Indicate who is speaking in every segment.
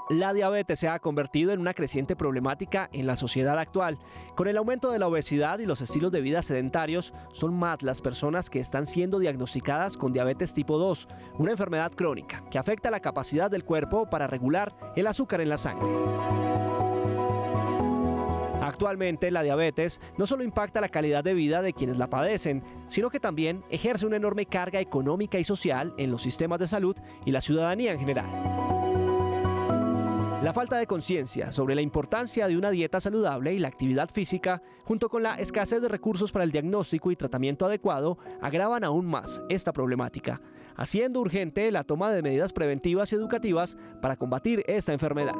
Speaker 1: La diabetes se ha convertido en una creciente problemática en la sociedad actual. Con el aumento de la obesidad y los estilos de vida sedentarios, son más las personas que están siendo diagnosticadas con diabetes tipo 2, una enfermedad crónica que afecta la capacidad del cuerpo para regular el azúcar en la sangre. Actualmente, la diabetes no solo impacta la calidad de vida de quienes la padecen, sino que también ejerce una enorme carga económica y social en los sistemas de salud y la ciudadanía en general. La falta de conciencia sobre la importancia de una dieta saludable y la actividad física, junto con la escasez de recursos para el diagnóstico y tratamiento adecuado, agravan aún más esta problemática, haciendo urgente la toma de medidas preventivas y educativas para combatir esta enfermedad.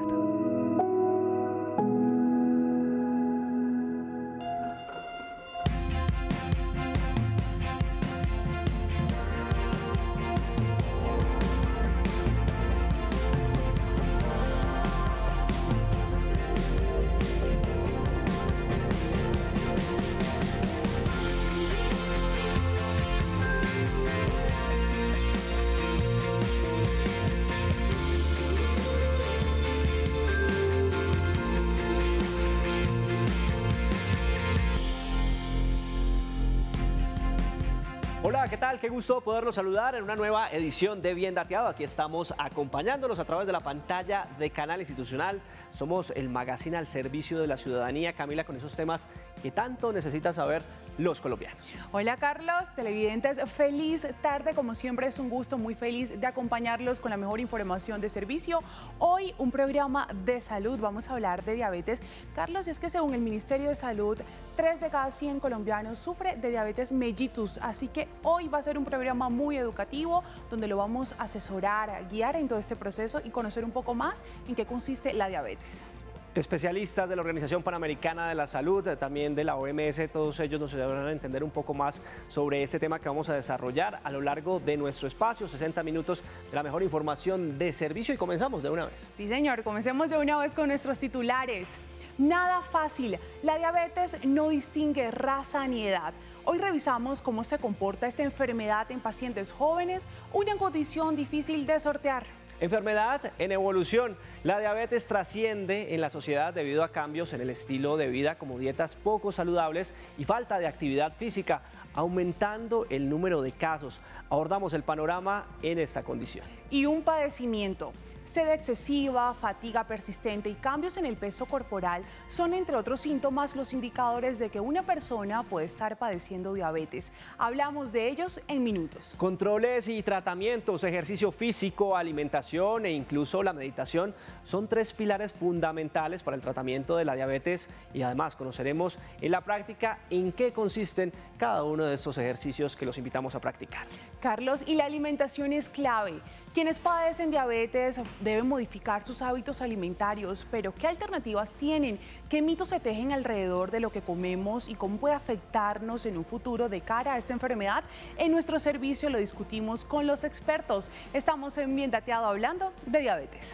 Speaker 1: Hola, ¿qué tal? Qué gusto poderlos saludar en una nueva edición de Bien Dateado. Aquí estamos acompañándolos a través de la pantalla de Canal Institucional. Somos el magazine al servicio de la ciudadanía, Camila, con esos temas que tanto necesitan saber los colombianos.
Speaker 2: Hola Carlos, televidentes, feliz tarde, como siempre es un gusto, muy feliz de acompañarlos con la mejor información de servicio. Hoy un programa de salud, vamos a hablar de diabetes. Carlos, es que según el Ministerio de Salud, 3 de cada 100 colombianos sufre de diabetes mellitus, así que hoy va a ser un programa muy educativo donde lo vamos a asesorar, a guiar en todo este proceso y conocer un poco más en qué consiste la diabetes.
Speaker 1: Especialistas de la Organización Panamericana de la Salud, también de la OMS, todos ellos nos ayudarán a entender un poco más sobre este tema que vamos a desarrollar a lo largo de nuestro espacio, 60 minutos de la mejor información de servicio, y comenzamos de una vez.
Speaker 2: Sí señor, comencemos de una vez con nuestros titulares. Nada fácil, la diabetes no distingue raza ni edad. Hoy revisamos cómo se comporta esta enfermedad en pacientes jóvenes, una condición difícil de sortear.
Speaker 1: Enfermedad en evolución. La diabetes trasciende en la sociedad debido a cambios en el estilo de vida como dietas poco saludables y falta de actividad física, aumentando el número de casos. Abordamos el panorama en esta condición.
Speaker 2: Y un padecimiento. Sed excesiva, fatiga persistente y cambios en el peso corporal son, entre otros síntomas, los indicadores de que una persona puede estar padeciendo diabetes. Hablamos de ellos en minutos.
Speaker 1: Controles y tratamientos, ejercicio físico, alimentación e incluso la meditación son 3 pilares fundamentales para el tratamiento de la diabetes, y además conoceremos en la práctica en qué consisten cada uno de estos ejercicios que los invitamos a practicar.
Speaker 2: Carlos, y la alimentación es clave. Quienes padecen diabetes deben modificar sus hábitos alimentarios, pero ¿qué alternativas tienen? ¿Qué mitos se tejen alrededor de lo que comemos y cómo puede afectarnos en un futuro de cara a esta enfermedad? En nuestro servicio lo discutimos con los expertos. Estamos en Bien Dateado hablando de diabetes.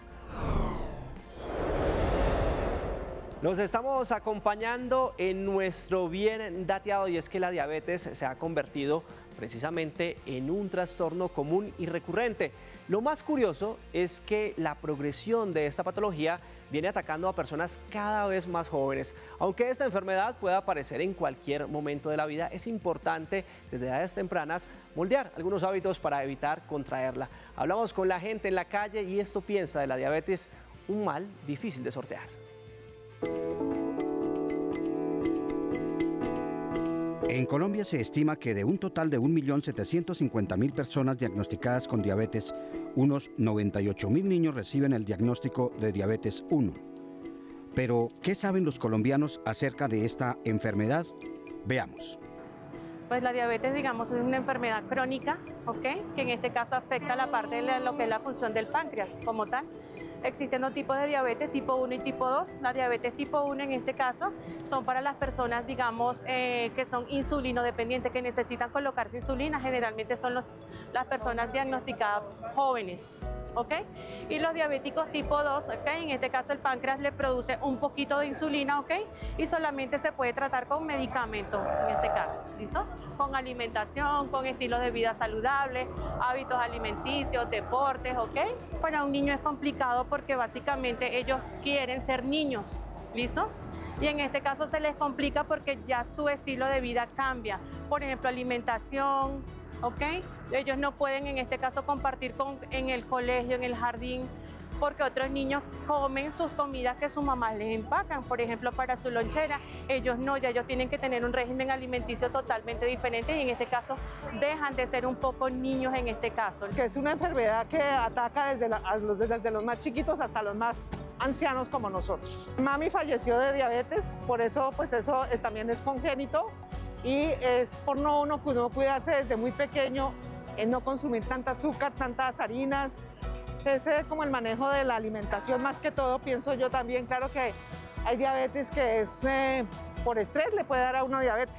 Speaker 1: Nos estamos acompañando en nuestro Bien Dateado, y es que la diabetes se ha convertido precisamente en un trastorno común y recurrente. Lo más curioso es que la progresión de esta patología viene atacando a personas cada vez más jóvenes. Aunque esta enfermedad pueda aparecer en cualquier momento de la vida, es importante desde edades tempranas moldear algunos hábitos para evitar contraerla. Hablamos con la gente en la calle y esto piensa de la diabetes, un mal difícil de sortear.
Speaker 3: En Colombia se estima que de un total de 1.750.000 personas diagnosticadas con diabetes, unos 98.000 niños reciben el diagnóstico de diabetes 1. Pero, ¿qué saben los colombianos acerca de esta enfermedad? Veamos.
Speaker 4: Pues la diabetes, digamos, es una enfermedad crónica, ¿ok? Que en este caso afecta la parte de lo que es la función del páncreas como tal. Existen dos tipos de diabetes, tipo 1 y tipo 2. La diabetes tipo 1 en este caso son para las personas, digamos, que son insulinodependientes, que necesitan colocarse insulina. Generalmente son las personas diagnosticadas jóvenes, ¿ok? Y los diabéticos tipo 2, ¿ok? En este caso el páncreas le produce un poquito de insulina, ¿ok? Y solamente se puede tratar con medicamentos, en este caso, ¿listo? Con alimentación, con estilos de vida saludables, hábitos alimenticios, deportes, ¿ok? Para un niño es complicado porque básicamente ellos quieren ser niños, ¿listo? Y en este caso se les complica porque ya su estilo de vida cambia. Por ejemplo, alimentación, ¿ok? Ellos no pueden en este caso compartir en el colegio, en el jardín, porque otros niños comen sus comidas que sus mamás les empacan, por ejemplo, para su lonchera. Ellos no, ya ellos tienen que tener un régimen alimenticio totalmente diferente y en este caso dejan de ser un poco niños en este caso.
Speaker 5: Que es una enfermedad que ataca desde los más chiquitos hasta los más ancianos como nosotros. Mami falleció de diabetes, por eso pues eso también es congénito y es por uno cuidarse desde muy pequeño, en no consumir tanta azúcar, tantas harinas. Ese es como el manejo de la alimentación más que todo, pienso yo también. Claro que hay diabetes que es por estrés, le puede dar a uno diabetes.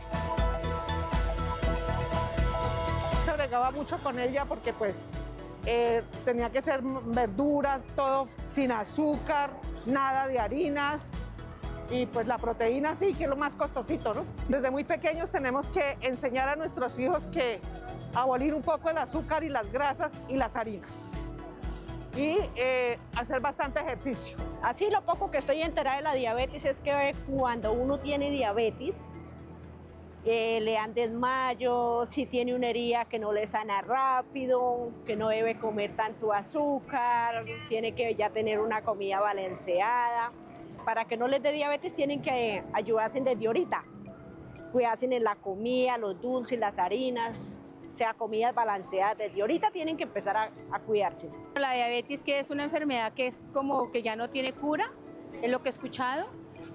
Speaker 5: Se bregaba mucho con ella porque pues tenía que ser verduras, todo sin azúcar, nada de harinas y pues la proteína sí, que es lo más costosito, ¿no? Desde muy pequeños tenemos que enseñar a nuestros hijos que abolir un poco el azúcar y las grasas y las harinas y hacer bastante ejercicio.
Speaker 6: Así lo poco que estoy enterada de la diabetes es que cuando uno tiene diabetes le dan desmayo, si tiene una herida que no le sana rápido, que no debe comer tanto azúcar, tiene que ya tener una comida balanceada. Para que no les dé diabetes tienen que ayudarse desde ahorita, cuidarse en la comida, los dulces, las harinas, sea comidas balanceadas, desde ahorita tienen que empezar a cuidarse.
Speaker 7: La diabetes, que es una enfermedad que es como que ya no tiene cura, es lo que he escuchado.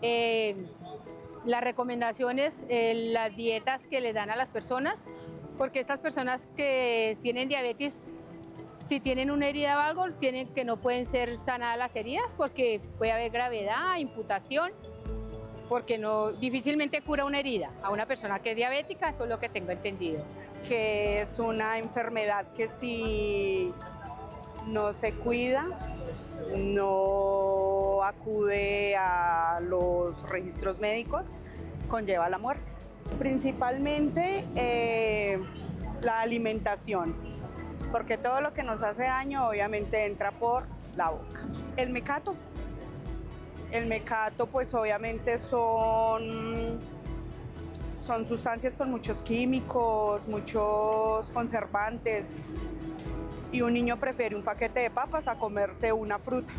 Speaker 7: Las recomendaciones, las dietas que les dan a las personas, porque estas personas que tienen diabetes, si tienen una herida o algo, tienen que no pueden ser sanadas las heridas porque puede haber gravedad, imputación, porque difícilmente cura una herida a una persona que es diabética, eso es lo que tengo entendido.
Speaker 8: Que es una enfermedad que si no se cuida, no acude a los registros médicos, conlleva la muerte. Principalmente la alimentación, porque todo lo que nos hace daño obviamente entra por la boca. El mecato pues obviamente son sustancias con muchos químicos, muchos conservantes, y un niño prefiere un paquete de papas a comerse una fruta.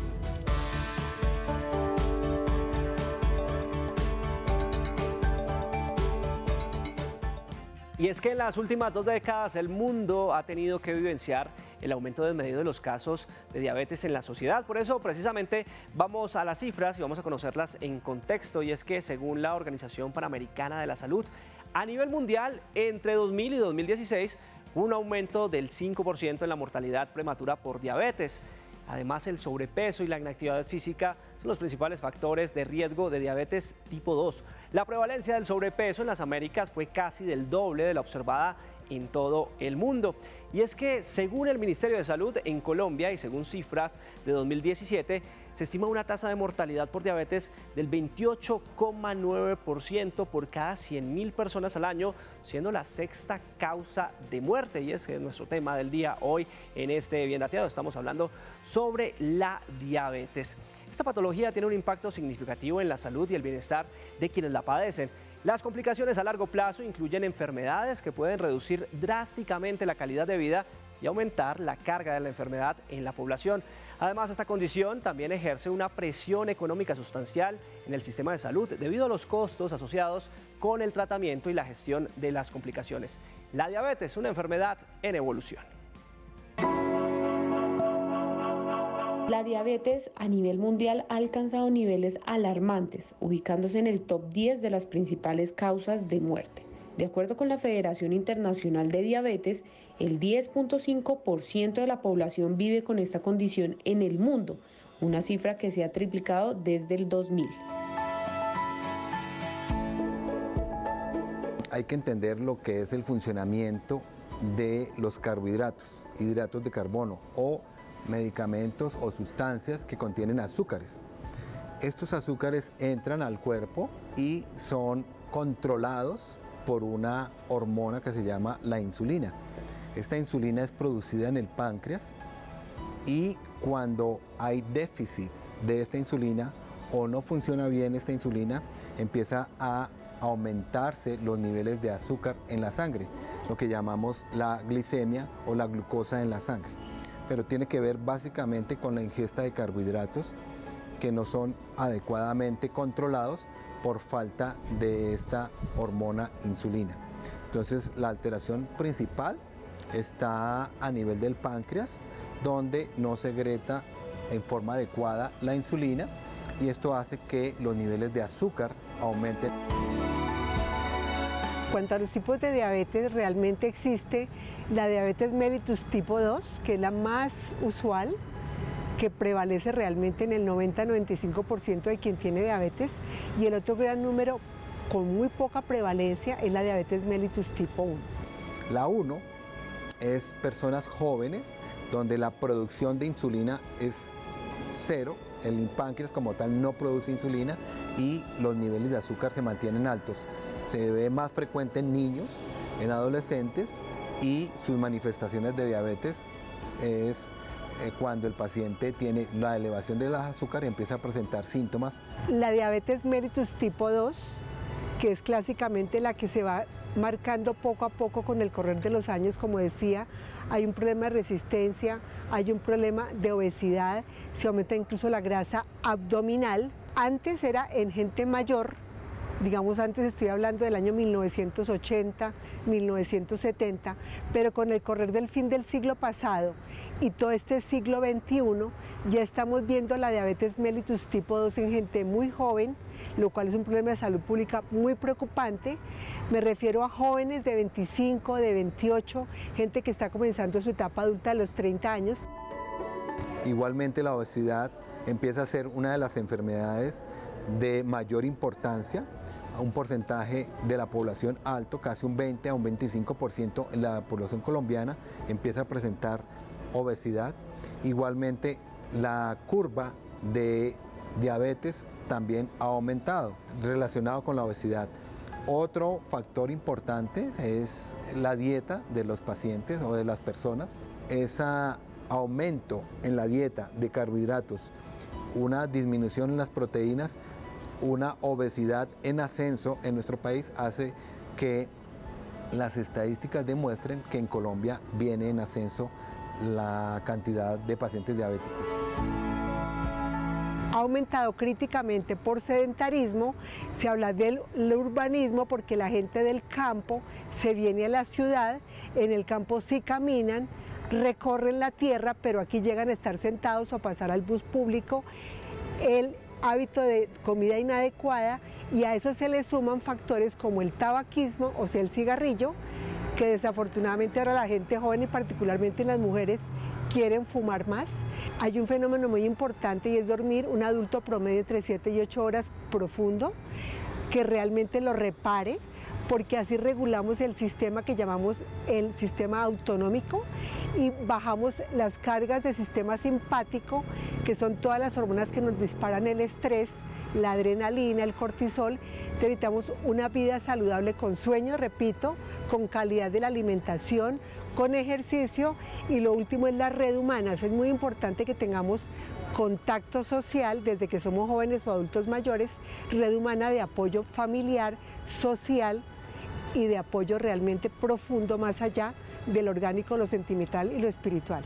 Speaker 1: Y es que en las últimas 2 décadas el mundo ha tenido que vivenciar el aumento desmedido de los casos de diabetes en la sociedad. Por eso, precisamente, vamos a las cifras y vamos a conocerlas en contexto. Y es que, según la Organización Panamericana de la Salud, a nivel mundial, entre 2000 y 2016, hubo un aumento del 5% en la mortalidad prematura por diabetes. Además, el sobrepeso y la inactividad física son los principales factores de riesgo de diabetes tipo 2. La prevalencia del sobrepeso en las Américas fue casi del doble de la observada en todo el mundo. Y es que, según el Ministerio de Salud, en Colombia y según cifras de 2017, se estima una tasa de mortalidad por diabetes del 28,9% por cada 100.000 personas al año, siendo la 6ª causa de muerte. Y ese es nuestro tema del día hoy en este Bien Dateado. Estamos hablando sobre la diabetes. Esta patología tiene un impacto significativo en la salud y el bienestar de quienes la padecen. Las complicaciones a largo plazo incluyen enfermedades que pueden reducir drásticamente la calidad de vida y aumentar la carga de la enfermedad en la población. Además, esta condición también ejerce una presión económica sustancial en el sistema de salud debido a los costos asociados con el tratamiento y la gestión de las complicaciones. La diabetes es una enfermedad en evolución.
Speaker 9: La diabetes a nivel mundial ha alcanzado niveles alarmantes, ubicándose en el top 10 de las principales causas de muerte. De acuerdo con la Federación Internacional de Diabetes, el 10,5% de la población vive con esta condición en el mundo, una cifra que se ha triplicado desde el 2000.
Speaker 10: Hay que entender lo que es el funcionamiento de los carbohidratos, hidratos de carbono o medicamentos o sustancias que contienen azúcares. Estos azúcares entran al cuerpo y son controlados por una hormona que se llama la insulina. Esta insulina es producida en el páncreas y cuando hay déficit de esta insulina o no funciona bien esta insulina, empieza a aumentarse los niveles de azúcar en la sangre, lo que llamamos la glicemia o la glucosa en la sangre. Pero tiene que ver básicamente con la ingesta de carbohidratos que no son adecuadamente controlados por falta de esta hormona insulina. Entonces la alteración principal está a nivel del páncreas, donde no segrega en forma adecuada la insulina y esto hace que los niveles de azúcar aumenten.
Speaker 11: En cuanto a los tipos de diabetes, realmente existe la diabetes mellitus tipo 2, que es la más usual, que prevalece realmente en el 90-95% de quien tiene diabetes, y el otro gran número con muy poca prevalencia es la diabetes mellitus tipo 1.
Speaker 10: La 1 es personas jóvenes donde la producción de insulina es cero, el páncreas como tal no produce insulina y los niveles de azúcar se mantienen altos. Se ve más frecuente en niños, en adolescentes y sus manifestaciones de diabetes es cuando el paciente tiene la elevación de las azúcar y empieza a presentar síntomas.
Speaker 11: La diabetes mellitus tipo 2, que es clásicamente la que se va marcando poco a poco con el correr de los años, como decía, hay un problema de resistencia, hay un problema de obesidad, se aumenta incluso la grasa abdominal. Antes era en gente mayor, digamos antes estoy hablando del año 1980, 1970, pero con el correr del fin del siglo pasado y todo este siglo XXI ya estamos viendo la diabetes mellitus tipo 2 en gente muy joven, lo cual es un problema de salud pública muy preocupante. Me refiero a jóvenes de 25, de 28, gente que está comenzando su etapa adulta a los 30 años.
Speaker 10: Igualmente la obesidad empieza a ser una de las enfermedades de mayor importancia, un porcentaje de la población alto, casi un 20 a un 25% en la población colombiana empieza a presentar obesidad. Igualmente la curva de diabetes también ha aumentado relacionado con la obesidad. Otro factor importante es la dieta de los pacientes o de las personas. Ese aumento en la dieta de carbohidratos, una disminución en las proteínas, una obesidad en ascenso en nuestro país hace que las estadísticas demuestren que en Colombia viene en ascenso la cantidad de pacientes diabéticos.
Speaker 11: Ha aumentado críticamente por sedentarismo, se habla del urbanismo porque la gente del campo se viene a la ciudad, en el campo sí caminan, recorren la tierra, pero aquí llegan a estar sentados o a pasar al bus público, el hábito de comida inadecuada y a eso se le suman factores como el tabaquismo, o sea el cigarrillo, que desafortunadamente ahora la gente joven y particularmente las mujeres quieren fumar más. Hay un fenómeno muy importante y es dormir un adulto promedio entre 7 y 8 horas profundo, que realmente lo repare, porque así regulamos el sistema que llamamos el sistema autonómico y bajamos las cargas del sistema simpático, que son todas las hormonas que nos disparan el estrés, la adrenalina, el cortisol. Necesitamos una vida saludable con sueño, repito, con calidad de la alimentación, con ejercicio y lo último es la red humana. Es muy importante que tengamos contacto social desde que somos jóvenes o adultos mayores, red humana de apoyo familiar, social y de apoyo realmente profundo más allá del orgánico, lo sentimental y lo espiritual.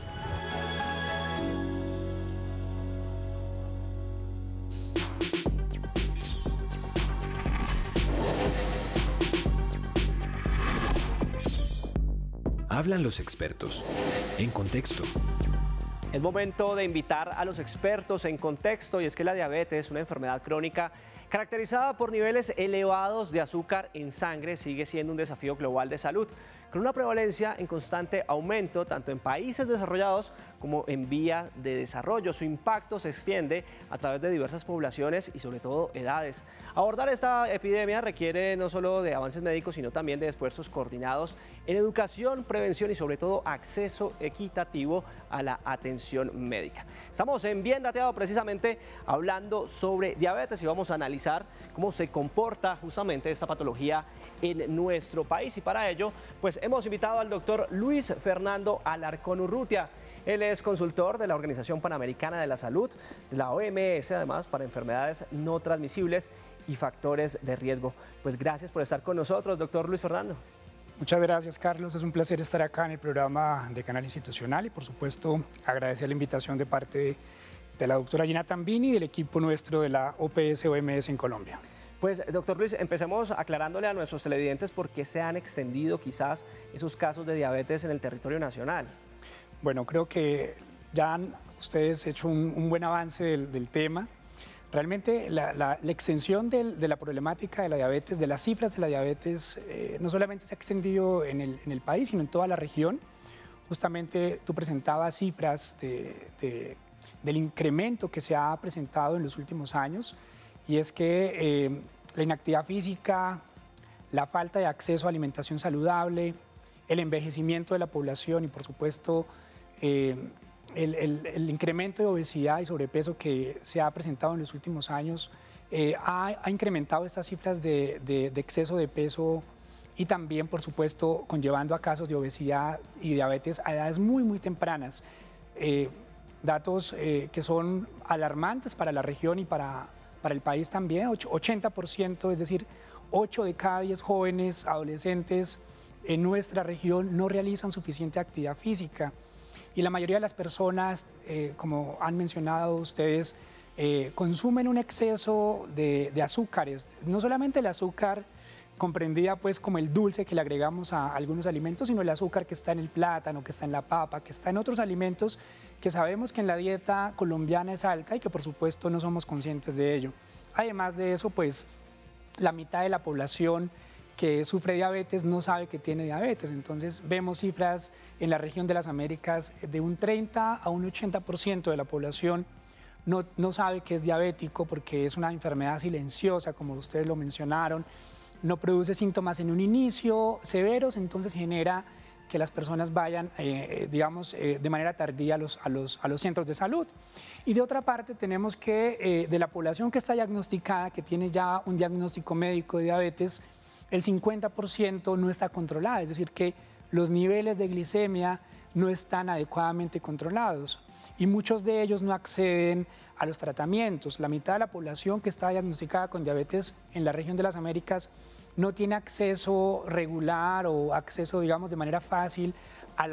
Speaker 12: Hablan los expertos en contexto.
Speaker 1: Es momento de invitar a los expertos en contexto y es que la diabetes, una enfermedad crónica caracterizada por niveles elevados de azúcar en sangre, sigue siendo un desafío global de salud, con una prevalencia en constante aumento tanto en países desarrollados como como en vía de desarrollo. Su impacto se extiende a través de diversas poblaciones y sobre todo edades. Abordar esta epidemia requiere no solo de avances médicos, sino también de esfuerzos coordinados en educación, prevención y sobre todo acceso equitativo a la atención médica. Estamos en Bien Dateado precisamente hablando sobre diabetes y vamos a analizar cómo se comporta justamente esta patología en nuestro país, y para ello pues hemos invitado al doctor Luis Fernando Alarcón Urrutia. Él es consultor de la Organización Panamericana de la Salud, de la OMS, además para enfermedades no transmisibles y factores de riesgo. Pues gracias por estar con nosotros, doctor Luis Fernando.
Speaker 13: Muchas gracias, Carlos. Es un placer estar acá en el programa de Canal Institucional y, por supuesto, agradecer la invitación de parte de la doctora Gina Tambini y del equipo nuestro de la OPS-OMS en Colombia.
Speaker 1: Pues, doctor Luis, empecemos aclarándole a nuestros televidentes por qué se han extendido quizás esos casos de diabetes en el territorio nacional.
Speaker 13: Bueno, creo que ya han ustedes hecho un buen avance del tema. Realmente la extensión de la problemática de la diabetes, de las cifras de la diabetes, no solamente se ha extendido en el país, sino en toda la región. Justamente tú presentabas cifras del incremento que se ha presentado en los últimos años, y es que la inactividad física, la falta de acceso a alimentación saludable, el envejecimiento de la población y, por supuesto, el incremento de obesidad y sobrepeso que se ha presentado en los últimos años ha incrementado estas cifras de exceso de peso y también, por supuesto, conllevando a casos de obesidad y diabetes a edades muy tempranas. Datos que son alarmantes para la región y para el país también. 80%, es decir, 8 de cada 10 jóvenes adolescentes en nuestra región no realizan suficiente actividad física. Y la mayoría de las personas, como han mencionado ustedes, consumen un exceso de azúcares. No solamente el azúcar comprendida pues como el dulce que le agregamos a algunos alimentos, sino el azúcar que está en el plátano, que está en la papa, que está en otros alimentos que sabemos que en la dieta colombiana es alta y que por supuesto no somos conscientes de ello. Además de eso, pues la mitad de la población que sufre diabetes no sabe que tiene diabetes. Entonces vemos cifras en la región de las Américas de un 30 a un 80% de la población no sabe que es diabético porque es una enfermedad silenciosa, como ustedes lo mencionaron, no produce síntomas en un inicio severos, entonces genera que las personas vayan, de manera tardía a los centros de salud. Y de otra parte tenemos que de la población que está diagnosticada, que tiene ya un diagnóstico médico de diabetes, el 50% no está controlada, es decir, que los niveles de glicemia no están adecuadamente controlados y muchos de ellos no acceden a los tratamientos. La mitad de la población que está diagnosticada con diabetes en la región de las Américas no tiene acceso regular o acceso, digamos, de manera fácil a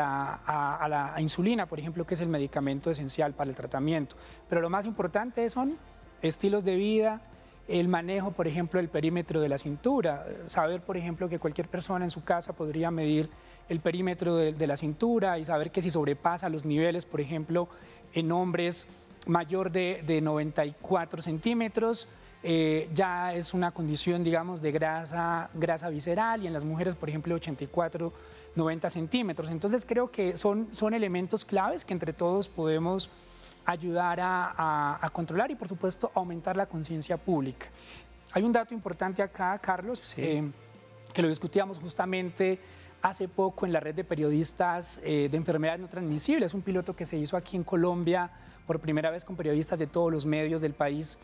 Speaker 13: la insulina, por ejemplo, que es el medicamento esencial para el tratamiento. Pero lo más importante son estilos de vida, el manejo, por ejemplo, del perímetro de la cintura. Saber, por ejemplo, que cualquier persona en su casa podría medir el perímetro de la cintura y saber que si sobrepasa los niveles, por ejemplo, en hombres mayor de 94 centímetros, ya es una condición, digamos, de grasa visceral, y en las mujeres, por ejemplo, 84, 90 centímetros. Entonces creo que son elementos claves que entre todos podemos ayudar a controlar y, por supuesto, aumentar la conciencia pública. Hay un dato importante acá, Carlos, sí, que lo discutíamos justamente hace poco en la red de periodistas de enfermedades no transmisibles, un piloto que se hizo aquí en Colombia por primera vez con periodistas de todos los medios del país,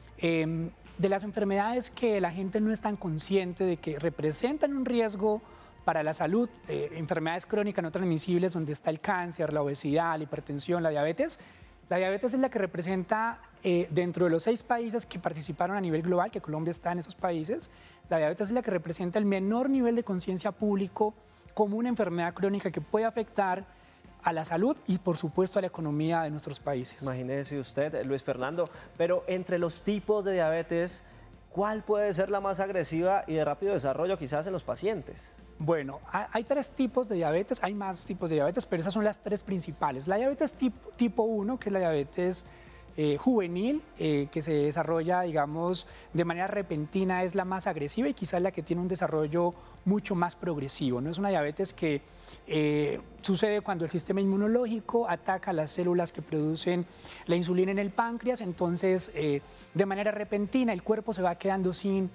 Speaker 13: de las enfermedades que la gente no es tan consciente de que representan un riesgo para la salud, enfermedades crónicas no transmisibles donde está el cáncer, la obesidad, la hipertensión, la diabetes. La diabetes es la que representa, dentro de los 6 países que participaron a nivel global, que Colombia está en esos países, la diabetes es la que representa el menor nivel de conciencia público como una enfermedad crónica que puede afectar a la salud y, por supuesto, a la economía de nuestros países.
Speaker 1: Imagínese usted, Luis Fernando, pero entre los tipos de diabetes, ¿cuál puede ser la más agresiva y de rápido desarrollo quizás en los pacientes?
Speaker 13: Bueno, hay 3 tipos de diabetes, hay más tipos de diabetes, pero esas son las 3 principales. La diabetes tipo 1, que es la diabetes juvenil, que se desarrolla, digamos, de manera repentina, es la más agresiva y quizás la que tiene un desarrollo mucho más progresivo, ¿no? Es una diabetes que sucede cuando el sistema inmunológico ataca las células que producen la insulina en el páncreas, entonces de manera repentina el cuerpo se va quedando sin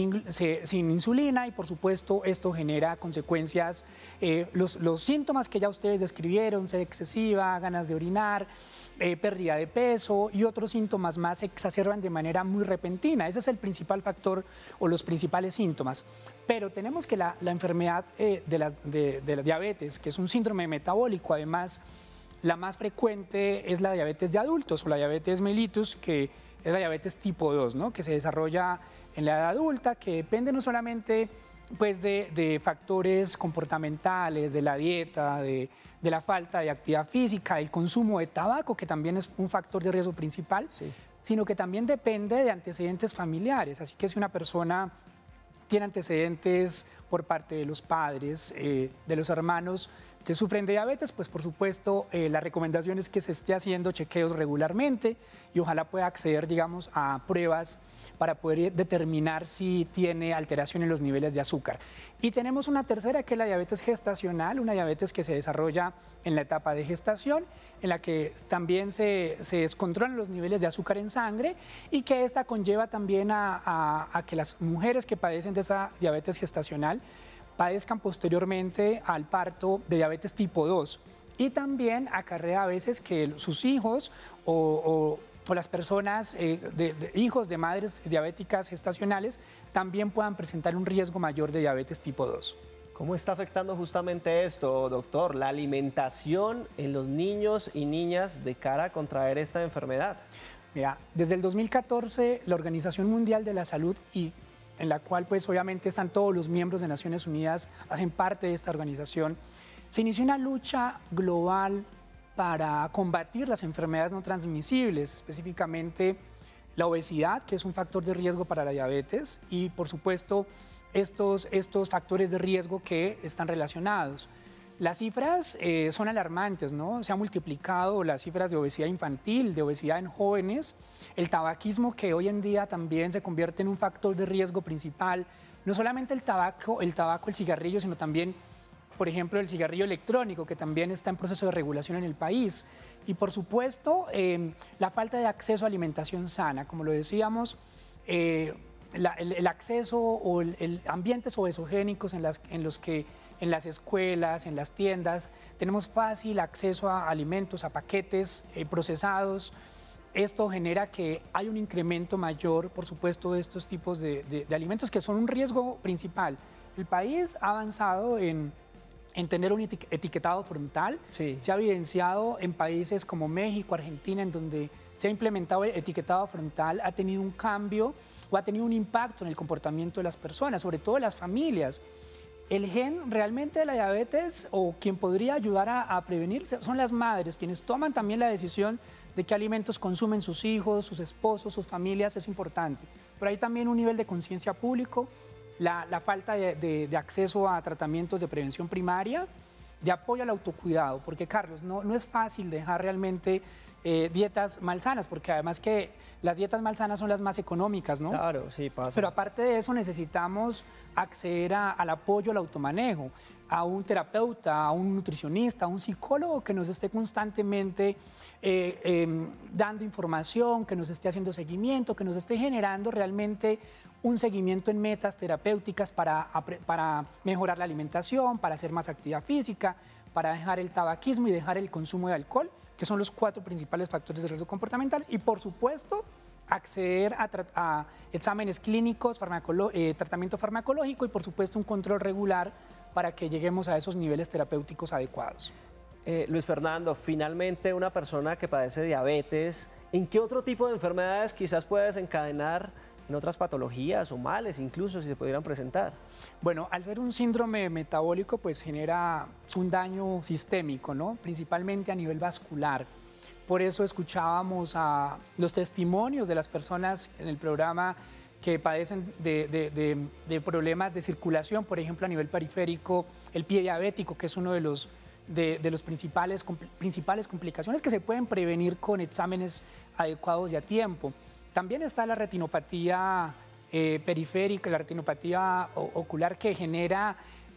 Speaker 13: insulina y por supuesto esto genera consecuencias, los síntomas que ya ustedes describieron, sed excesiva, ganas de orinar, pérdida de peso y otros síntomas más se exacerban de manera muy repentina. Ese es el principal factor o los principales síntomas. Pero tenemos que la enfermedad de la diabetes, que es un síndrome metabólico, además la más frecuente es la diabetes de adultos o la diabetes mellitus, que es la diabetes tipo 2, ¿no? Que se desarrolla en la edad adulta, que depende no solamente pues, de factores comportamentales, de la dieta, de la falta de actividad física, del consumo de tabaco, que también es un factor de riesgo principal, sino que también depende de antecedentes familiares. Así que si una persona tiene antecedentes por parte de los padres, de los hermanos que sufren de diabetes, pues por supuesto la recomendación es que se esté haciendo chequeos regularmente y ojalá pueda acceder, digamos, a pruebas para poder determinar si tiene alteración en los niveles de azúcar. Y tenemos una tercera, que es la diabetes gestacional, una diabetes que se desarrolla en la etapa de gestación, en la que también se descontrolan los niveles de azúcar en sangre y que esta conlleva también a que las mujeres que padecen de esa diabetes gestacional padezcan posteriormente al parto de diabetes tipo 2 y también acarrea a veces que sus hijos o las personas, hijos de madres diabéticas gestacionales, también puedan presentar un riesgo mayor de diabetes tipo 2.
Speaker 1: ¿Cómo está afectando justamente esto, doctor? La alimentación en los niños y niñas de cara a contraer esta enfermedad.
Speaker 13: Mira, desde el 2014 la Organización Mundial de la Salud, y en la cual pues obviamente están todos los miembros de Naciones Unidas, hacen parte de esta organización, se inició una lucha global para combatir las enfermedades no transmisibles, específicamente la obesidad, que es un factor de riesgo para la diabetes, y por supuesto estos factores de riesgo que están relacionados. Las cifras son alarmantes, ¿no? Se han multiplicado las cifras de obesidad infantil, de obesidad en jóvenes, el tabaquismo, que hoy en día también se convierte en un factor de riesgo principal, no solamente el tabaco, el cigarrillo, sino también, por ejemplo, el cigarrillo electrónico, que también está en proceso de regulación en el país. Y por supuesto, la falta de acceso a alimentación sana, como lo decíamos, el acceso o el ambientes obesogénicos en los que en las escuelas, en las tiendas, tenemos fácil acceso a alimentos, a paquetes procesados. Esto genera que hay un incremento mayor, por supuesto, de estos tipos de alimentos que son un riesgo principal. El país ha avanzado en tener un etiquetado frontal. Se ha evidenciado en países como México, Argentina, en donde se ha implementado el etiquetado frontal, ha tenido un cambio o ha tenido un impacto en el comportamiento de las personas, sobre todo de las familias. El gen realmente de la diabetes, o quien podría ayudar a prevenirse, son las madres, quienes toman también la decisión de qué alimentos consumen sus hijos, sus esposos, sus familias, es importante. Pero hay también un nivel de conciencia público, la falta de acceso a tratamientos de prevención primaria, de apoyo al autocuidado, porque Carlos, no es fácil dejar realmente dietas malsanas, porque además que las dietas malsanas son las más económicas, ¿no?
Speaker 1: Claro, sí, pasa.
Speaker 13: Pero aparte de eso necesitamos acceder al apoyo al automanejo, a un terapeuta, a un nutricionista, a un psicólogo que nos esté constantemente dando información, que nos esté haciendo seguimiento, que nos esté generando realmente un seguimiento en metas terapéuticas para mejorar la alimentación, para hacer más actividad física, para dejar el tabaquismo y dejar el consumo de alcohol, que son los 4 principales factores de riesgo comportamentales, y por supuesto acceder a exámenes clínicos, tratamiento farmacológico y por supuesto un control regular para que lleguemos a esos niveles terapéuticos adecuados.
Speaker 1: Luis Fernando, finalmente una persona que padece diabetes, ¿en qué otro tipo de enfermedades quizás puede desencadenar en otras patologías o males, incluso si se pudieran presentar?
Speaker 13: Bueno, al ser un síndrome metabólico, pues genera un daño sistémico, ¿no? Principalmente a nivel vascular. Por eso escuchábamos a los testimonios de las personas en el programa que padecen de problemas de circulación, por ejemplo, a nivel periférico, el pie diabético, que es uno de los principales complicaciones que se pueden prevenir con exámenes adecuados y a tiempo. También está la retinopatía periférica, la retinopatía ocular, que genera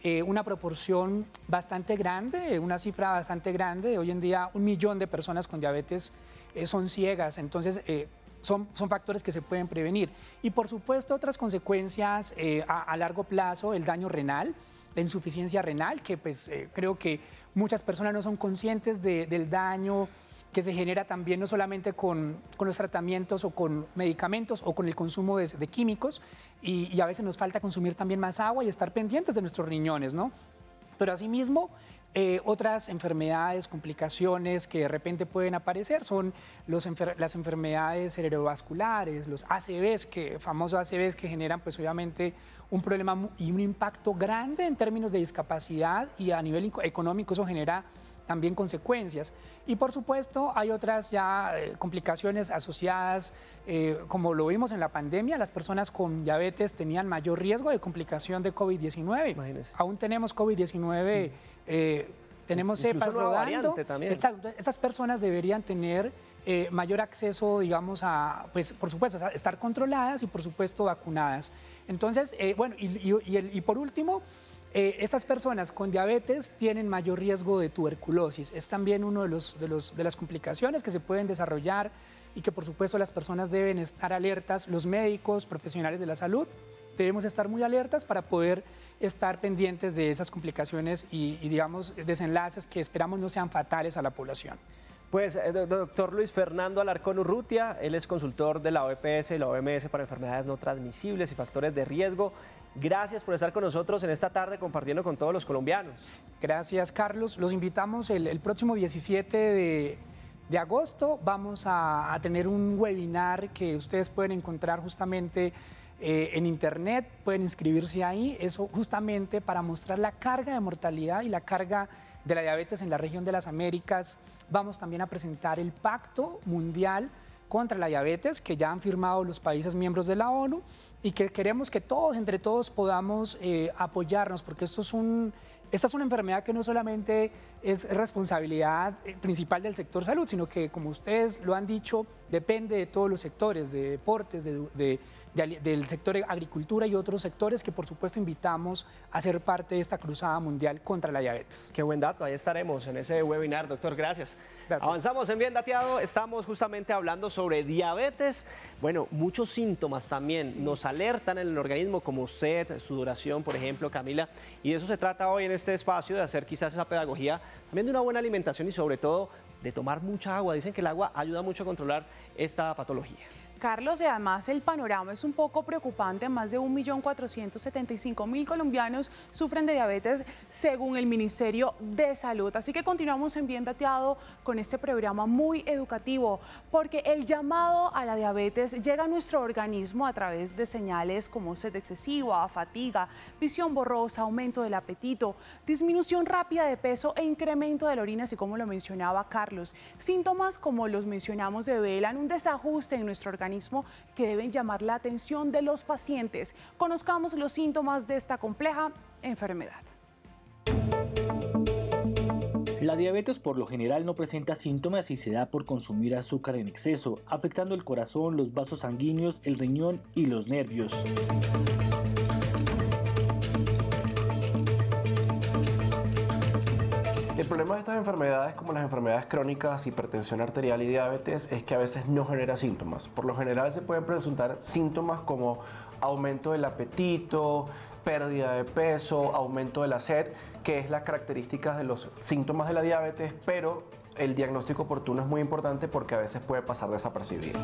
Speaker 13: una proporción bastante grande, una cifra bastante grande. Hoy en día 1 millón de personas con diabetes son ciegas, entonces son factores que se pueden prevenir. Y por supuesto otras consecuencias a largo plazo, el daño renal, la insuficiencia renal, que pues creo que muchas personas no son conscientes del daño que se genera también no solamente con los tratamientos o con medicamentos o con el consumo de químicos, y a veces nos falta consumir también más agua y estar pendientes de nuestros riñones, ¿no? Pero asimismo, otras enfermedades, complicaciones que de repente pueden aparecer son las enfermedades cerebrovasculares, los ACVs, famosos ACVs que generan pues obviamente un problema y un impacto grande en términos de discapacidad, y a nivel económico eso genera también consecuencias. Y por supuesto hay otras ya complicaciones asociadas, como lo vimos en la pandemia, las personas con diabetes tenían mayor riesgo de complicación de COVID-19. Aún tenemos COVID-19, tenemos cepas rodando. Exacto. Estas personas deberían tener mayor acceso, digamos, a, pues por supuesto, a estar controladas y por supuesto vacunadas. Entonces, bueno, y por último, estas personas con diabetes tienen mayor riesgo de tuberculosis. Es también una de las complicaciones que se pueden desarrollar y que por supuesto las personas deben estar alertas. Los médicos, profesionales de la salud, debemos estar muy alertas para poder estar pendientes de esas complicaciones y digamos, desenlaces que esperamos no sean fatales a la población.
Speaker 1: Pues, doctor Luis Fernando Alarcón Urrutia, él es consultor de la OPS y la OMS para enfermedades no transmisibles y factores de riesgo. Gracias por estar con nosotros en esta tarde compartiendo con todos los colombianos.
Speaker 13: Gracias, Carlos. Los invitamos el próximo 17 de agosto. Vamos a tener un webinar que ustedes pueden encontrar justamente en internet, pueden inscribirse ahí, eso justamente para mostrar la carga de mortalidad y la carga de la diabetes en la región de las Américas. Vamos también a presentar el Pacto Mundial contra la Diabetes que ya han firmado los países miembros de la ONU y que queremos que todos, entre todos, podamos apoyarnos, porque esta es una enfermedad que no solamente es responsabilidad principal del sector salud, sino que, como ustedes lo han dicho, depende de todos los sectores, de deportes, del sector agricultura y otros sectores que por supuesto invitamos a ser parte de esta cruzada mundial contra la diabetes.
Speaker 1: Qué buen dato, ahí estaremos en ese webinar, doctor, gracias. Avanzamos en Bien Dateado, estamos justamente hablando sobre diabetes. Bueno, muchos síntomas también nos alertan en el organismo, como sed, sudoración, por ejemplo, Camila, y de eso se trata hoy en este espacio, de hacer quizás esa pedagogía, también de una buena alimentación y sobre todo de tomar mucha agua. Dicen que el agua ayuda mucho a controlar esta patología.
Speaker 2: Carlos, y además el panorama es un poco preocupante. Más de 1.475.000 colombianos sufren de diabetes según el Ministerio de Salud. Así que continuamos en Bien Dateado con este programa muy educativo, porque el llamado a la diabetes llega a nuestro organismo a través de señales como sed excesiva, fatiga, visión borrosa, aumento del apetito, disminución rápida de peso e incremento de la orina, así como lo mencionaba Carlos. Síntomas, como los mencionamos, develan un desajuste en nuestro organismo que deben llamar la atención de los pacientes. Conozcamos los síntomas de esta compleja enfermedad.
Speaker 14: La diabetes por lo general no presenta síntomas y se da por consumir azúcar en exceso, afectando el corazón, los vasos sanguíneos, el riñón y los nervios.
Speaker 15: El problema de estas enfermedades, como las enfermedades crónicas, hipertensión arterial y diabetes, es que a veces no genera síntomas. Por lo general se pueden presentar síntomas como aumento del apetito, pérdida de peso, aumento de la sed, que es las características de los síntomas de la diabetes, pero el diagnóstico oportuno es muy importante porque a veces puede pasar desapercibido.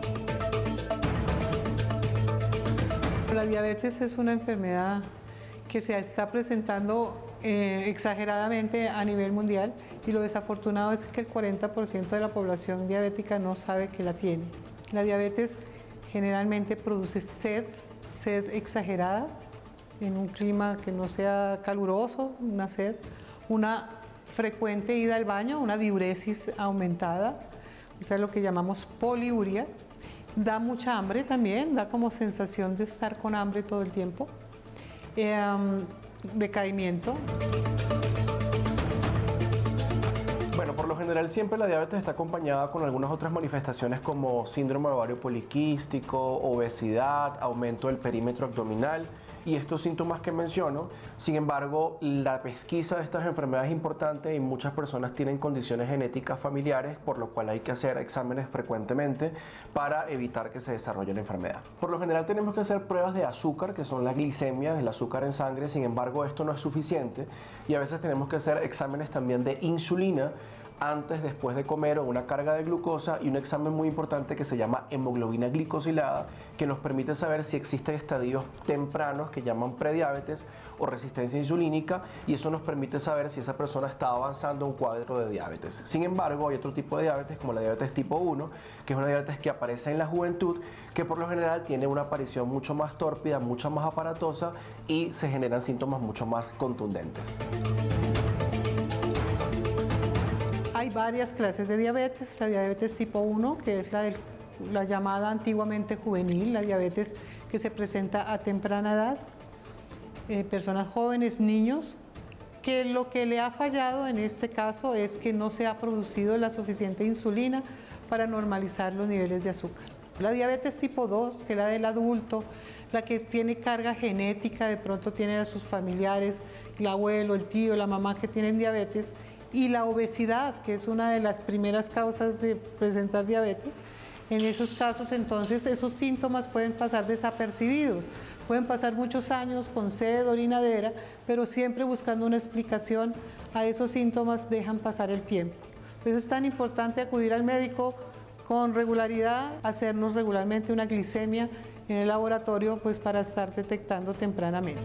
Speaker 16: La diabetes es una enfermedad que se está presentando exageradamente a nivel mundial, y lo desafortunado es que el 40% de la población diabética no sabe que la tiene. La diabetes generalmente produce sed exagerada en un clima que no sea caluroso, una sed, una frecuente ida al baño, una diuresis aumentada, o sea, lo que llamamos poliuria. Da mucha hambre también, da como sensación de estar con hambre todo el tiempo. Decaimiento.
Speaker 15: Bueno, por lo general siempre la diabetes está acompañada con algunas otras manifestaciones como síndrome de ovario poliquístico, obesidad, aumento del perímetro abdominal y estos síntomas que menciono. Sin embargo, la pesquisa de estas enfermedades es importante y muchas personas tienen condiciones genéticas familiares, por lo cual hay que hacer exámenes frecuentemente para evitar que se desarrolle la enfermedad. Por lo general tenemos que hacer pruebas de azúcar, que son la glicemia, el azúcar en sangre. Sin embargo, esto no es suficiente y a veces tenemos que hacer exámenes también de insulina antes, después de comer, o una carga de glucosa, y un examen muy importante que se llama hemoglobina glicosilada, que nos permite saber si existen estadios tempranos que llaman prediabetes o resistencia insulínica, y eso nos permite saber si esa persona está avanzando un cuadro de diabetes. Sin embargo, hay otro tipo de diabetes, como la diabetes tipo 1, que es una diabetes que aparece en la juventud, que por lo general tiene una aparición mucho más tórpida, mucho más aparatosa, y se generan síntomas mucho más contundentes.
Speaker 16: Hay varias clases de diabetes. La diabetes tipo 1, que es la llamada antiguamente juvenil, la diabetes que se presenta a temprana edad, personas jóvenes, niños, que lo que le ha fallado en este caso es que no se ha producido la suficiente insulina para normalizar los niveles de azúcar. La diabetes tipo 2, que es la del adulto, la que tiene carga genética, de pronto tiene a sus familiares, el abuelo, el tío, la mamá que tienen diabetes, y la obesidad, que es una de las primeras causas de presentar diabetes. En esos casos, entonces, esos síntomas pueden pasar desapercibidos, pueden pasar muchos años con sed, orinadera, pero siempre buscando una explicación a esos síntomas dejan pasar el tiempo. Entonces es tan importante acudir al médico con regularidad, hacernos regularmente una glicemia en el laboratorio, pues para estar detectando tempranamente.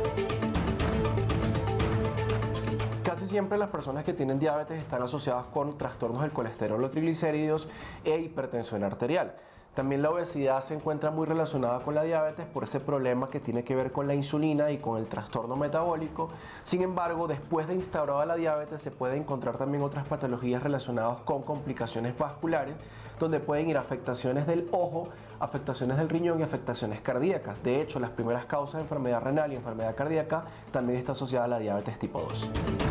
Speaker 15: Casi siempre las personas que tienen diabetes están asociadas con trastornos del colesterol o triglicéridos e hipertensión arterial. También la obesidad se encuentra muy relacionada con la diabetes por ese problema que tiene que ver con la insulina y con el trastorno metabólico. Sin embargo, después de instaurada la diabetes se puede encontrar también otras patologías relacionadas con complicaciones vasculares, donde pueden ir afectaciones del ojo, afectaciones del riñón y afectaciones cardíacas. De hecho, las primeras causas de enfermedad renal y enfermedad cardíaca también está asociada a la diabetes tipo 2.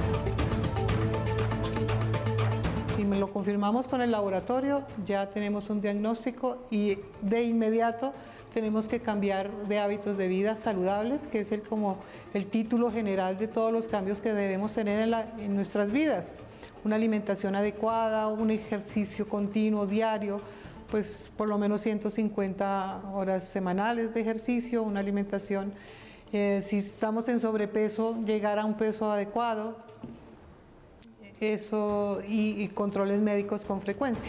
Speaker 16: Si me lo confirmamos con el laboratorio, ya tenemos un diagnóstico y de inmediato tenemos que cambiar de hábitos de vida saludables, que es como el título general de todos los cambios que debemos tener en nuestras vidas. Una alimentación adecuada, un ejercicio continuo, diario, pues por lo menos 150 horas semanales de ejercicio, una alimentación, si estamos en sobrepeso, llegar a un peso adecuado, eso y controles médicos con frecuencia.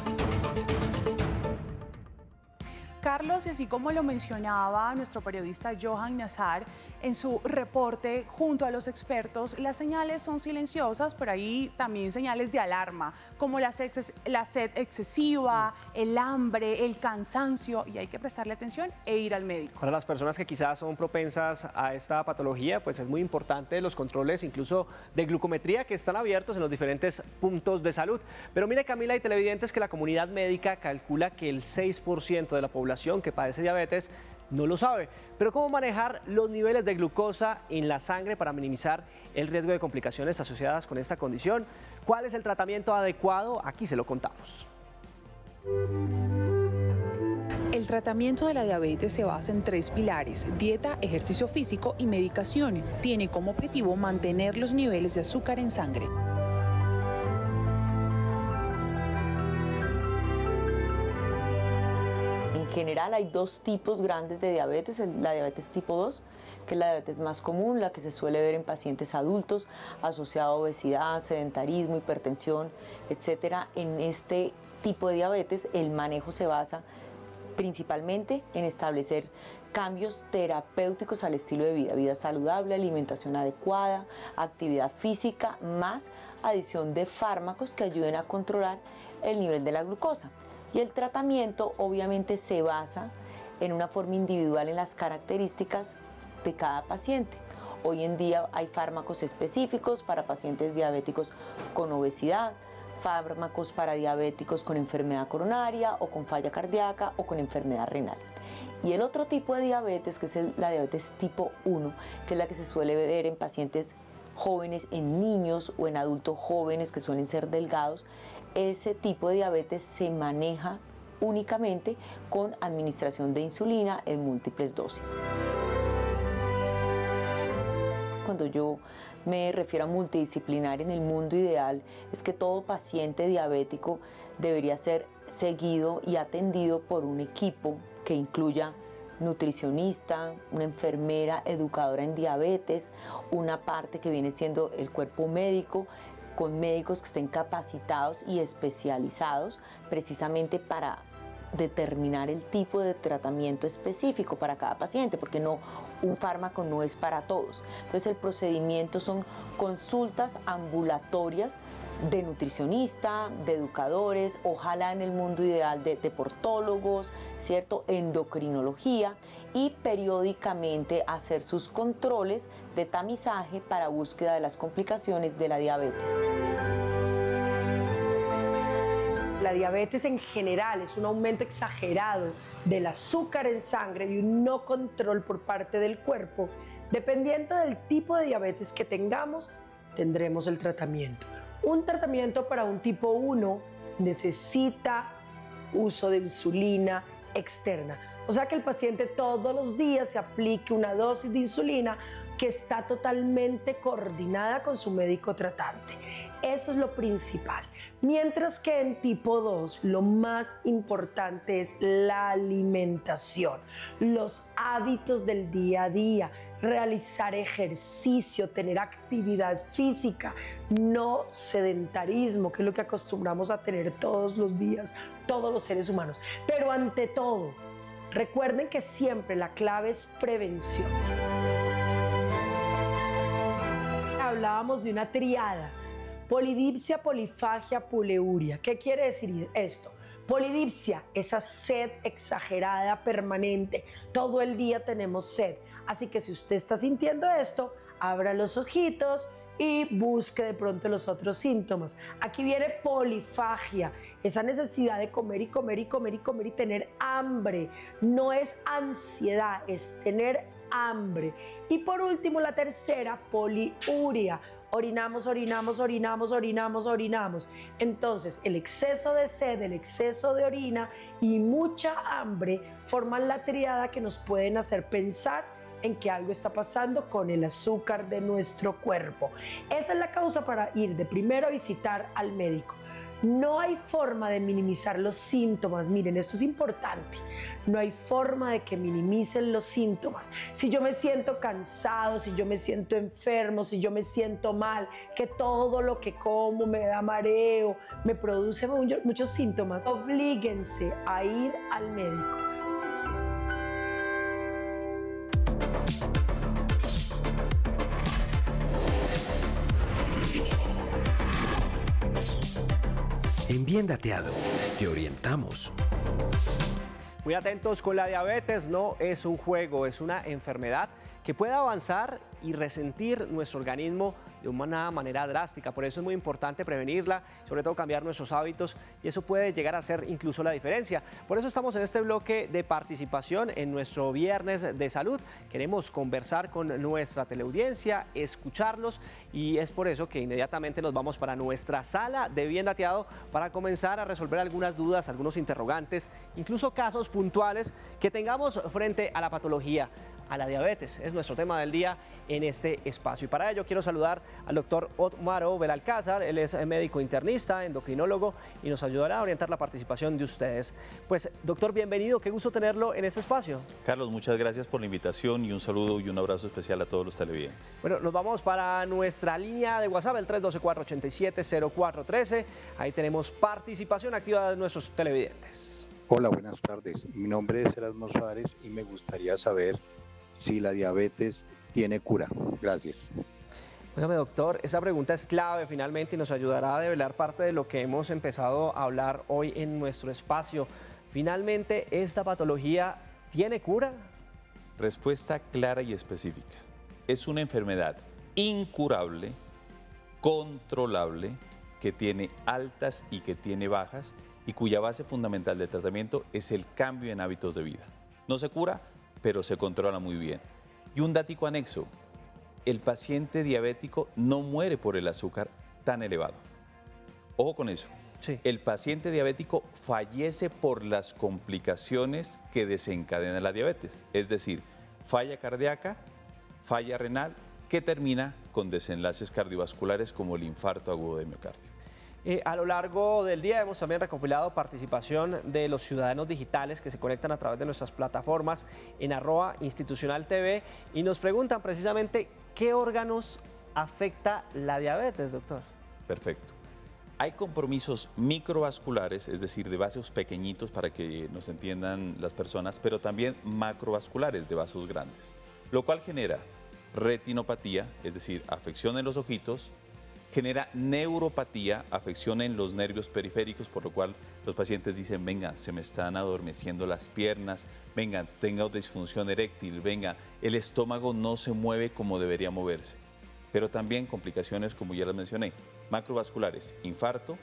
Speaker 2: Carlos, y así como lo mencionaba nuestro periodista Johan Nazar en su reporte junto a los expertos, las señales son silenciosas, pero hay también señales de alarma, como la sed excesiva, el hambre, el cansancio, y hay que prestarle atención e ir al médico.
Speaker 1: Para las personas que quizás son propensas a esta patología, pues es muy importante los controles incluso de glucometría que están abiertos en los diferentes puntos de salud. Pero mire, Camila y televidentes, que la comunidad médica calcula que el 6% de la población que padece diabetes no lo sabe. Pero ¿cómo manejar los niveles de glucosa en la sangre para minimizar el riesgo de complicaciones asociadas con esta condición? ¿Cuál es el tratamiento adecuado? Aquí se lo contamos.
Speaker 2: El tratamiento de la diabetes se basa en 3 pilares: dieta, ejercicio físico y medicación. Tiene como objetivo mantener los niveles de azúcar en sangre.
Speaker 17: En general hay 2 tipos grandes de diabetes, la diabetes tipo 2, que es la diabetes más común, la que se suele ver en pacientes adultos, asociada a obesidad, sedentarismo, hipertensión, etc. En este tipo de diabetes el manejo se basa principalmente en establecer cambios terapéuticos al estilo de vida, vida saludable, alimentación adecuada, actividad física, más adición de fármacos que ayuden a controlar el nivel de la glucosa. Y el tratamiento obviamente se basa en una forma individual en las características de cada paciente. Hoy en día hay fármacos específicos para pacientes diabéticos con obesidad, fármacos para diabéticos con enfermedad coronaria o con falla cardíaca o con enfermedad renal. Y el otro tipo de diabetes, que es la diabetes tipo 1, que es la que se suele ver en pacientes jóvenes, en niños o en adultos jóvenes que suelen ser delgados, ese tipo de diabetes se maneja únicamente con administración de insulina en múltiples dosis. cuando yo me refiero a multidisciplinar, en el mundo ideal es que todo paciente diabético debería ser seguido y atendido por un equipo que incluya nutricionista, una enfermera, educadora en diabetes, una parte que viene siendo el cuerpo médico, con médicos que estén capacitados y especializados precisamente para determinar el tipo de tratamiento específico para cada paciente, porque un fármaco no es para todos. Entonces el procedimiento son consultas ambulatorias de nutricionista, de educadores, ojalá en el mundo ideal de deportólogos, ¿cierto? Endocrinología, y periódicamente hacer sus controles de tamizaje para búsqueda de las complicaciones de la diabetes.
Speaker 18: La diabetes en general es un aumento exagerado del azúcar en sangre y un no control por parte del cuerpo. Dependiendo del tipo de diabetes que tengamos, tendremos el tratamiento. Un tratamiento para un tipo 1 necesita uso de insulina externa. O sea que el paciente todos los días se aplique una dosis de insulina que está totalmente coordinada con su médico tratante. Eso es lo principal. Mientras que en tipo 2 lo más importante es la alimentación, los hábitos del día a día, realizar ejercicio, tener actividad física, no sedentarismo, que es lo que acostumbramos a tener todos los días, todos los seres humanos. Pero ante todo, recuerden que siempre la clave es prevención. Hablábamos de una triada: polidipsia, polifagia, poliuria. ¿Qué quiere decir esto? Polidipsia, esa sed exagerada, permanente. Todo el día tenemos sed. Así que si usted está sintiendo esto, abra los ojitos y busque de pronto los otros síntomas. Aquí viene polifagia, esa necesidad de comer y comer y comer y comer y tener hambre. No es ansiedad, es tener hambre. Y por último, la tercera, poliuria. Orinamos, orinamos, orinamos, orinamos, orinamos. Entonces, el exceso de sed, el exceso de orina y mucha hambre forman la triada que nos pueden hacer pensar en que algo está pasando con el azúcar de nuestro cuerpo. Esa es la causa para ir de primero a visitar al médico. No hay forma de minimizar los síntomas. Miren, esto es importante. No hay forma de que minimicen los síntomas. Si yo me siento cansado, si yo me siento enfermo, si yo me siento mal, que todo lo que como me da mareo, me produce muchos síntomas, oblíguense a ir al médico.
Speaker 12: En Bien Dateado, te orientamos.
Speaker 1: Muy atentos con la diabetes, no es un juego, es una enfermedad que puede avanzar y resentir nuestro organismo de una manera drástica. Por eso es muy importante prevenirla, sobre todo cambiar nuestros hábitos, y eso puede llegar a ser incluso la diferencia. Por eso estamos en este bloque de participación en nuestro Viernes de Salud. Queremos conversar con nuestra teleaudiencia, escucharlos, y es por eso que inmediatamente nos vamos para nuestra sala de Bien Dateado para comenzar a resolver algunas dudas, algunos interrogantes, incluso casos puntuales que tengamos frente a la patología, a la diabetes. Es nuestro tema del día en este espacio. Y para ello quiero saludar al doctor Otmaro Belalcázar. Él es médico internista, endocrinólogo, y nos ayudará a orientar la participación de ustedes. Pues, doctor, bienvenido. Qué gusto tenerlo en este espacio.
Speaker 19: Carlos, muchas gracias por la invitación y un saludo y un abrazo especial a todos los televidentes.
Speaker 1: Bueno, nos vamos para nuestra línea de WhatsApp, el 312-487-0413. Ahí tenemos participación activa de nuestros televidentes.
Speaker 20: Hola, buenas tardes. Mi nombre es Erasmo Suárez y me gustaría saber si la diabetes tiene cura. Gracias.
Speaker 1: Óigame, doctor, esa pregunta es clave finalmente y nos ayudará a develar parte de lo que hemos empezado a hablar hoy en nuestro espacio. Finalmente, ¿esta patología tiene cura?
Speaker 19: Respuesta clara y específica. Es una enfermedad incurable, controlable, que tiene altas y que tiene bajas, y cuya base fundamental de tratamiento es el cambio en hábitos de vida. No se cura, pero se controla muy bien. Y un dático anexo: el paciente diabético no muere por el azúcar tan elevado. Ojo con eso.
Speaker 1: Sí.
Speaker 19: El paciente diabético fallece por las complicaciones que desencadenan la diabetes, es decir, falla cardíaca, falla renal que termina con desenlaces cardiovasculares como el infarto agudo de miocardio.
Speaker 1: A lo largo del día hemos también recopilado participación de los ciudadanos digitales que se conectan a través de nuestras plataformas en @institucionaltv y nos preguntan precisamente qué órganos afecta la diabetes, doctor.
Speaker 19: Perfecto. Hay compromisos microvasculares, es decir, de vasos pequeñitos para que nos entiendan las personas, pero también macrovasculares de vasos grandes, lo cual genera retinopatía, es decir, afección en los ojitos, genera neuropatía, afección en los nervios periféricos, por lo cual los pacientes dicen, venga, se me están adormeciendo las piernas, venga, tengo disfunción eréctil, venga, el estómago no se mueve como debería moverse. Pero también complicaciones, como ya las mencioné, macrovasculares, infarto,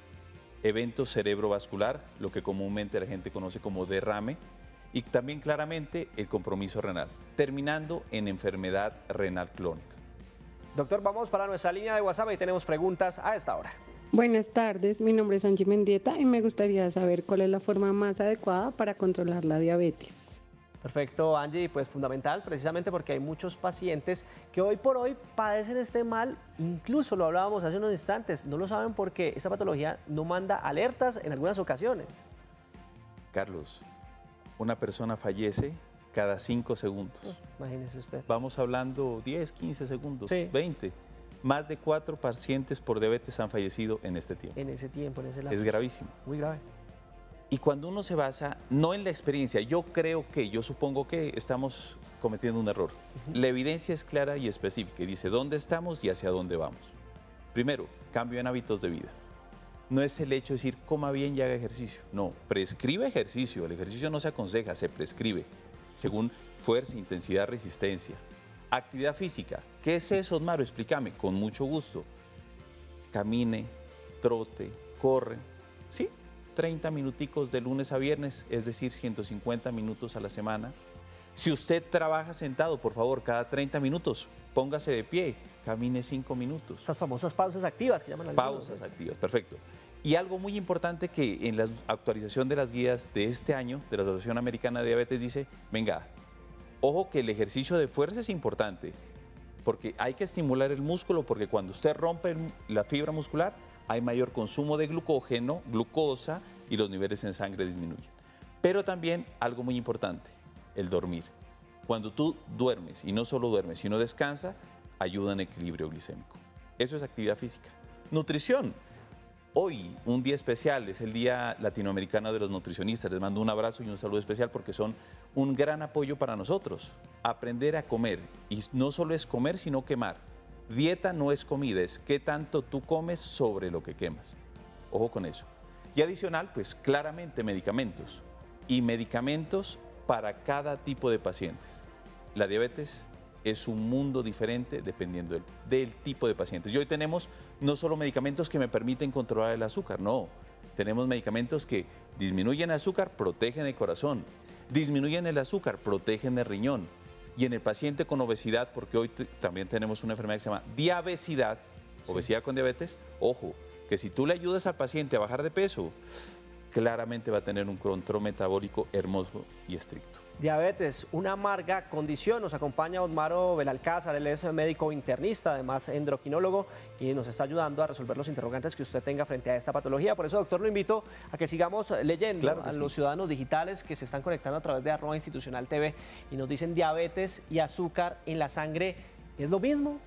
Speaker 19: evento cerebrovascular, lo que comúnmente la gente conoce como derrame, y también claramente el compromiso renal, terminando en enfermedad renal crónica.
Speaker 1: Doctor, vamos para nuestra línea de WhatsApp y tenemos preguntas a esta hora.
Speaker 21: Buenas tardes, mi nombre es Angie Mendieta y me gustaría saber cuál es la forma más adecuada para controlar la diabetes.
Speaker 1: Perfecto, Angie, pues fundamental precisamente porque hay muchos pacientes que hoy por hoy padecen este mal, incluso lo hablábamos hace unos instantes, no lo saben porque esta patología no manda alertas en algunas ocasiones.
Speaker 19: Carlos, una persona fallece cada 5 segundos.
Speaker 1: Imagínese usted.
Speaker 19: Vamos hablando 10, 15 segundos,
Speaker 1: Sí.
Speaker 19: 20. Más de 4 pacientes por diabetes han fallecido en este tiempo.
Speaker 1: En ese tiempo, en ese lapso.
Speaker 19: Es gravísimo.
Speaker 1: Muy grave.
Speaker 19: Y cuando uno se basa, no en la experiencia, yo supongo que estamos cometiendo un error. La evidencia es clara y específica y dice dónde estamos y hacia dónde vamos. Primero, cambio en hábitos de vida. No es el hecho de decir coma bien y haga ejercicio. No, prescribe ejercicio. El ejercicio no se aconseja, se prescribe según fuerza, intensidad, resistencia. Actividad física. ¿Qué es eso, Osmaro? Explícame. Con mucho gusto. Camine, trote, corre. Sí, 30 minuticos de lunes a viernes, es decir, 150 minutos a la semana. Si usted trabaja sentado, por favor, cada 30 minutos, póngase de pie, camine 5 minutos.
Speaker 1: Esas famosas pausas activas que llaman algunos.
Speaker 19: Pausas activas, perfecto. Y algo muy importante que en la actualización de las guías de este año, de la Asociación Americana de Diabetes, dice, venga, ojo que el ejercicio de fuerza es importante, porque hay que estimular el músculo, porque cuando usted rompe la fibra muscular, hay mayor consumo de glucógeno, glucosa, y los niveles en sangre disminuyen. Pero también algo muy importante, el dormir. Cuando tú duermes, y no solo duermes, sino descansa, ayuda en equilibrio glicémico. Eso es actividad física. Nutrición. Hoy, un día especial, es el Día Latinoamericano de los Nutricionistas. Les mando un abrazo y un saludo especial porque son un gran apoyo para nosotros. Aprender a comer, y no solo es comer, sino quemar. Dieta no es comida, es qué tanto tú comes sobre lo que quemas. Ojo con eso. Y adicional, pues claramente medicamentos. Y medicamentos para cada tipo de pacientes. La diabetes es un mundo diferente dependiendo del tipo de pacientes. Y hoy tenemos no solo medicamentos que me permiten controlar el azúcar, no. Tenemos medicamentos que disminuyen el azúcar, protegen el corazón. Disminuyen el azúcar, protegen el riñón. Y en el paciente con obesidad, porque hoy también tenemos una enfermedad que se llama diabesidad, obesidad con diabetes, ojo, que si tú le ayudas al paciente a bajar de peso, claramente va a tener un control metabólico hermoso y estricto.
Speaker 1: Diabetes, una amarga condición. Nos acompaña Osmaro Belalcázar, él es médico internista, además endocrinólogo, y nos está ayudando a resolver los interrogantes que usted tenga frente a esta patología. Por eso, doctor, lo invito a que sigamos leyendo a los ciudadanos digitales que se están conectando a través de @institucionaltv y nos dicen diabetes y azúcar en la sangre, ¿es lo mismo?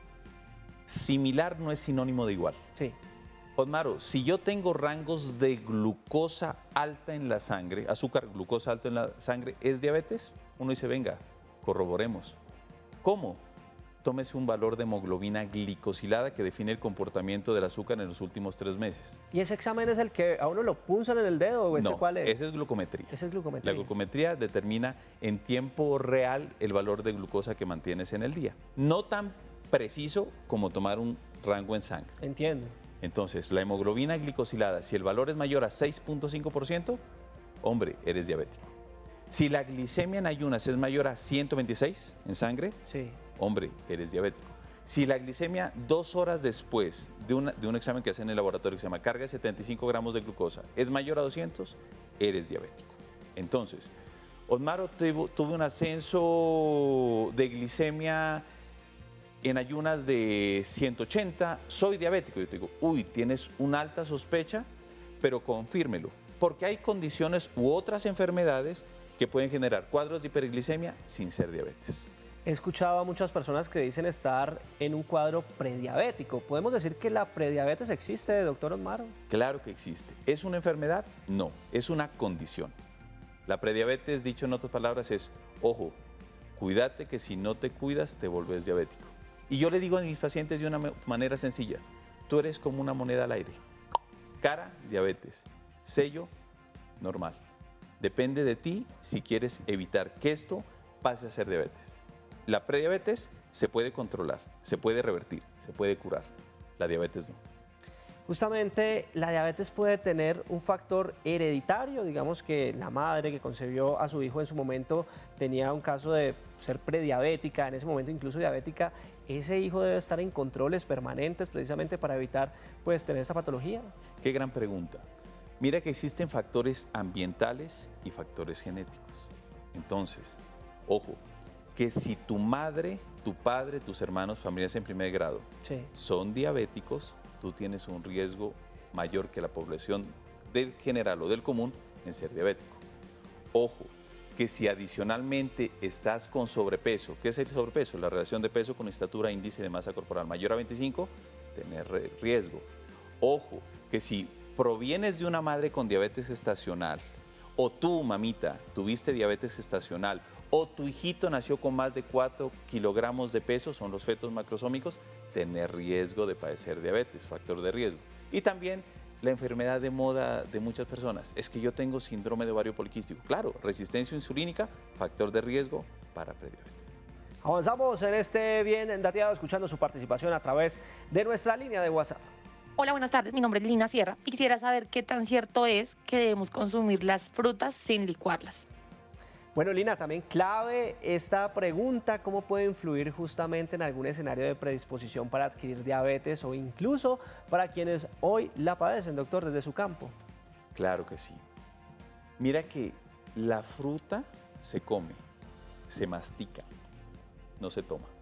Speaker 19: Similar no es sinónimo de igual.
Speaker 1: Sí.
Speaker 19: Osmaro, si yo tengo rangos de glucosa alta en la sangre, azúcar, glucosa alta en la sangre, ¿es diabetes? Uno dice, venga, corroboremos. ¿Cómo? Tómese un valor de hemoglobina glicosilada que define el comportamiento del azúcar en los últimos 3 meses.
Speaker 1: ¿Y ese examen es el que a uno lo punzan en el dedo o ese
Speaker 19: no,
Speaker 1: cuál es?
Speaker 19: Ese es glucometría.
Speaker 1: Ese es glucometría.
Speaker 19: La glucometría determina en tiempo real el valor de glucosa que mantienes en el día. No tan preciso como tomar un rango en sangre.
Speaker 1: Entiendo.
Speaker 19: Entonces, la hemoglobina glicosilada, si el valor es mayor a 6.5%, hombre, eres diabético. Si la glicemia en ayunas es mayor a 126 en sangre,
Speaker 1: sí,
Speaker 19: hombre, eres diabético. Si la glicemia 2 horas después de un examen que hacen en el laboratorio que se llama carga de 75 gramos de glucosa es mayor a 200, eres diabético. Entonces, Osmaro tuvo un ascenso de glicemia en ayunas de 180, soy diabético. Yo te digo, uy, tienes una alta sospecha, pero confírmelo, porque hay condiciones u otras enfermedades que pueden generar cuadros de hiperglicemia sin ser diabetes.
Speaker 1: He escuchado a muchas personas que dicen estar en un cuadro prediabético. ¿Podemos decir que la prediabetes existe, doctor Osmaro?
Speaker 19: Claro que existe. ¿Es una enfermedad? No, es una condición. La prediabetes, dicho en otras palabras, es, ojo, cuídate que si no te cuidas te volvés diabético. Y yo le digo a mis pacientes de una manera sencilla, tú eres como una moneda al aire. Cara, diabetes. Sello, normal. Depende de ti si quieres evitar que esto pase a ser diabetes. La prediabetes se puede controlar, se puede revertir, se puede curar. La diabetes no.
Speaker 1: Justamente la diabetes puede tener un factor hereditario, digamos que la madre que concebió a su hijo en su momento tenía un caso de ser prediabética, en ese momento incluso diabética, ese hijo debe estar en controles permanentes precisamente para evitar pues tener esta patología.
Speaker 19: Qué gran pregunta. Mira que existen factores ambientales y factores genéticos. Entonces, ojo, que si tu madre, tu padre, tus hermanos, familiares en primer grado son diabéticos, tú tienes un riesgo mayor que la población del general o del común en ser diabético. Ojo, que si adicionalmente estás con sobrepeso, ¿qué es el sobrepeso? La relación de peso con estatura, índice de masa corporal mayor a 25, tener riesgo. Ojo, que si provienes de una madre con diabetes gestacional, o tú, mamita, tuviste diabetes gestacional, o tu hijito nació con más de 4 kilogramos de peso, son los fetos macrosómicos, tener riesgo de padecer diabetes, factor de riesgo. Y también la enfermedad de moda de muchas personas, es que yo tengo síndrome de ovario poliquístico. Claro, resistencia insulínica, factor de riesgo para prediabetes.
Speaker 1: Avanzamos en este Bien Dateado, escuchando su participación a través de nuestra línea de WhatsApp.
Speaker 3: Hola, buenas tardes. Mi nombre es Lina Sierra y quisiera saber qué tan cierto es que debemos consumir las frutas sin licuarlas.
Speaker 1: Bueno, Lina, también clave esta pregunta, ¿cómo puede influir justamente en algún escenario de predisposición para adquirir diabetes o incluso para quienes hoy la padecen, doctor, desde su campo?
Speaker 19: Claro que sí. Mira que la fruta se come, se mastica, no se toma.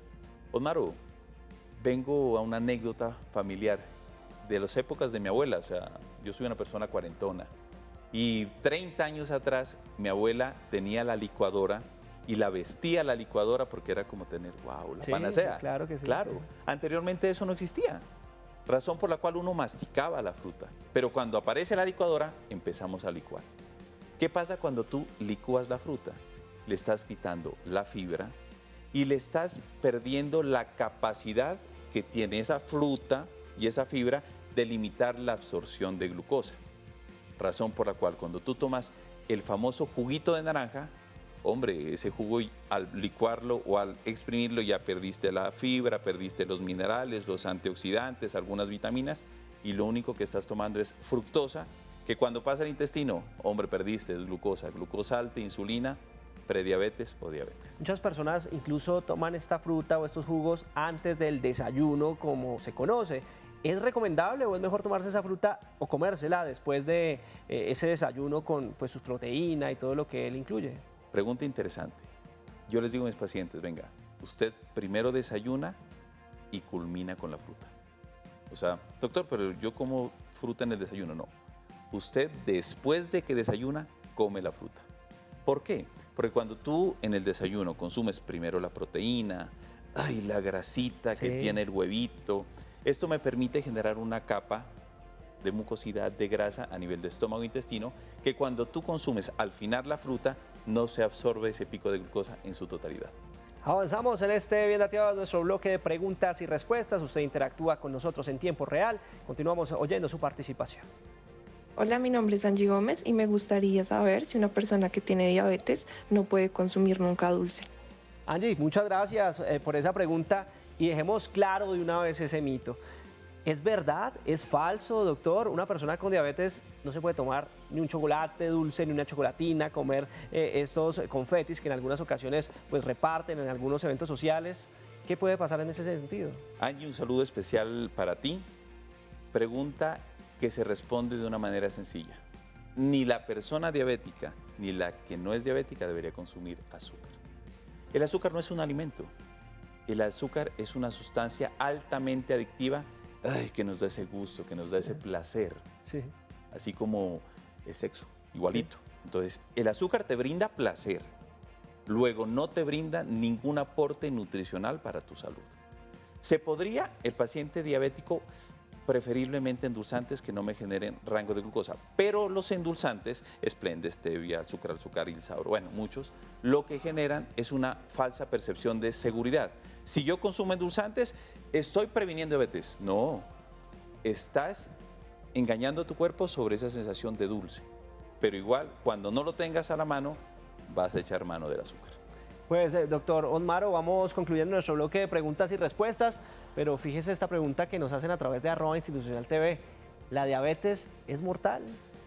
Speaker 19: Osmaro, vengo a una anécdota familiar de las épocas de mi abuela, o sea, yo soy una persona cuarentona. Y 30 años atrás, mi abuela tenía la licuadora y la vestía la licuadora porque era como tener, wow, la panacea.
Speaker 1: Claro que sí.
Speaker 19: Claro. Anteriormente eso no existía. Razón por la cual uno masticaba la fruta. Pero cuando aparece la licuadora, empezamos a licuar. ¿Qué pasa cuando tú licúas la fruta? Le estás quitando la fibra y le estás perdiendo la capacidad que tiene esa fruta y esa fibra de limitar la absorción de glucosa. Razón por la cual cuando tú tomas el famoso juguito de naranja, hombre, ese jugo al licuarlo o al exprimirlo ya perdiste la fibra, perdiste los minerales, los antioxidantes, algunas vitaminas y lo único que estás tomando es fructosa, que cuando pasa al intestino, hombre, perdiste es glucosa, glucosa alta, insulina, prediabetes o diabetes.
Speaker 1: Muchas personas incluso toman esta fruta o estos jugos antes del desayuno, como se conoce. ¿Es recomendable o es mejor tomarse esa fruta o comérsela después de ese desayuno con pues, su proteína y todo lo que él incluye?
Speaker 19: Pregunta interesante. Yo les digo a mis pacientes, venga, usted primero desayuna y culmina con la fruta. O sea, doctor, pero yo como fruta en el desayuno. No. Usted después de que desayuna, come la fruta. ¿Por qué? Porque cuando tú en el desayuno consumes primero la proteína, ay, la grasita que tiene el huevito, esto me permite generar una capa de mucosidad de grasa a nivel de estómago e intestino que cuando tú consumes al final la fruta no se absorbe ese pico de glucosa en su totalidad.
Speaker 1: Avanzamos en este Bien Dateado, nuestro bloque de preguntas y respuestas. Usted interactúa con nosotros en tiempo real. Continuamos oyendo su participación.
Speaker 21: Hola, mi nombre es Angie Gómez y me gustaría saber si una persona que tiene diabetes no puede consumir nunca dulce.
Speaker 1: Angie, muchas gracias por esa pregunta y dejemos claro de una vez ese mito. ¿Es verdad? ¿Es falso, doctor? Una persona con diabetes no se puede tomar ni un chocolate dulce, ni una chocolatina, comer estos confetis que en algunas ocasiones pues, reparten en algunos eventos sociales. ¿Qué puede pasar en ese sentido?
Speaker 19: Angie, un saludo especial para ti. Pregunta que se responde de una manera sencilla. Ni la persona diabética ni la que no es diabética debería consumir azúcar. El azúcar no es un alimento. el azúcar es una sustancia altamente adictiva, que nos da ese gusto, que nos da ese placer.
Speaker 1: Sí.
Speaker 19: Así como el sexo, igualito. Entonces, el azúcar te brinda placer, luego no te brinda ningún aporte nutricional para tu salud. Se podría, el paciente diabético, preferiblemente endulzantes que no me generen rango de glucosa, pero los endulzantes, Splenda, Stevia, azúcar, Ilsaur, bueno, muchos, lo que generan es una falsa percepción de seguridad. Si yo consumo endulzantes, estoy previniendo diabetes. No, estás engañando a tu cuerpo sobre esa sensación de dulce, pero igual, cuando no lo tengas a la mano, vas a echar mano del azúcar.
Speaker 1: Pues, doctor Otmaro, vamos concluyendo nuestro bloque de preguntas y respuestas, pero fíjese esta pregunta que nos hacen a través de @institucionaltv. ¿La diabetes es mortal?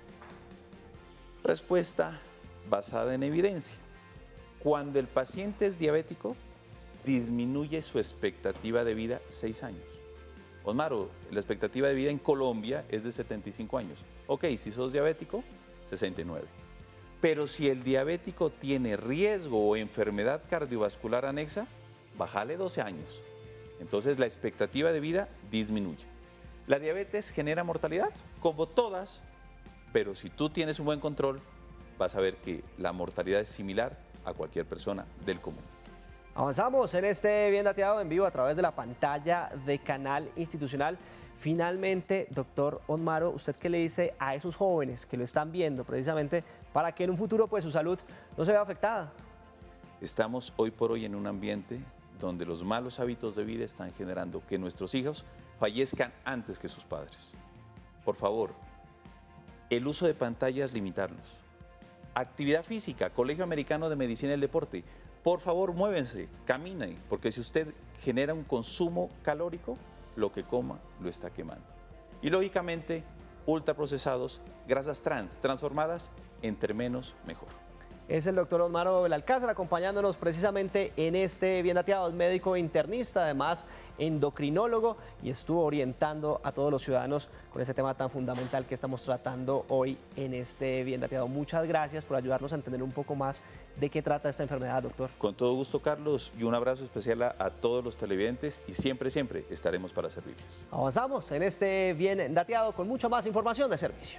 Speaker 19: Respuesta basada en evidencia. Cuando el paciente es diabético, disminuye su expectativa de vida 6 años. Otmaro, la expectativa de vida en Colombia es de 75 años. Ok, si sos diabético, 69. Pero si el diabético tiene riesgo o enfermedad cardiovascular anexa, bájale 12 años. Entonces la expectativa de vida disminuye. La diabetes genera mortalidad, como todas, pero si tú tienes un buen control, vas a ver que la mortalidad es similar a cualquier persona del común.
Speaker 1: Avanzamos en este Bien Dateado en vivo a través de la pantalla de Canal Institucional. Finalmente, doctor Otmaro, ¿usted qué le dice a esos jóvenes que lo están viendo precisamente para que en un futuro pues su salud no se vea afectada?
Speaker 19: Estamos hoy por hoy en un ambiente donde los malos hábitos de vida están generando que nuestros hijos fallezcan antes que sus padres. Por favor, el uso de pantallas, limitarlos. Actividad física, Colegio Americano de Medicina y el Deporte. Por favor, muévense, caminen, porque si usted genera un consumo calórico, lo que coma lo está quemando. Y lógicamente, ultraprocesados, grasas transformadas, entre menos mejor.
Speaker 1: Es el doctor Otmaro Belalcázar acompañándonos precisamente en este Bien Dateado, es médico internista, además endocrinólogo, y estuvo orientando a todos los ciudadanos con este tema tan fundamental que estamos tratando hoy en este Bien Dateado. Muchas gracias por ayudarnos a entender un poco más de qué trata esta enfermedad, doctor.
Speaker 19: Con todo gusto, Carlos, y un abrazo especial a todos los televidentes y siempre estaremos para servirles.
Speaker 1: Avanzamos en este Bien Dateado con mucha más información de servicio.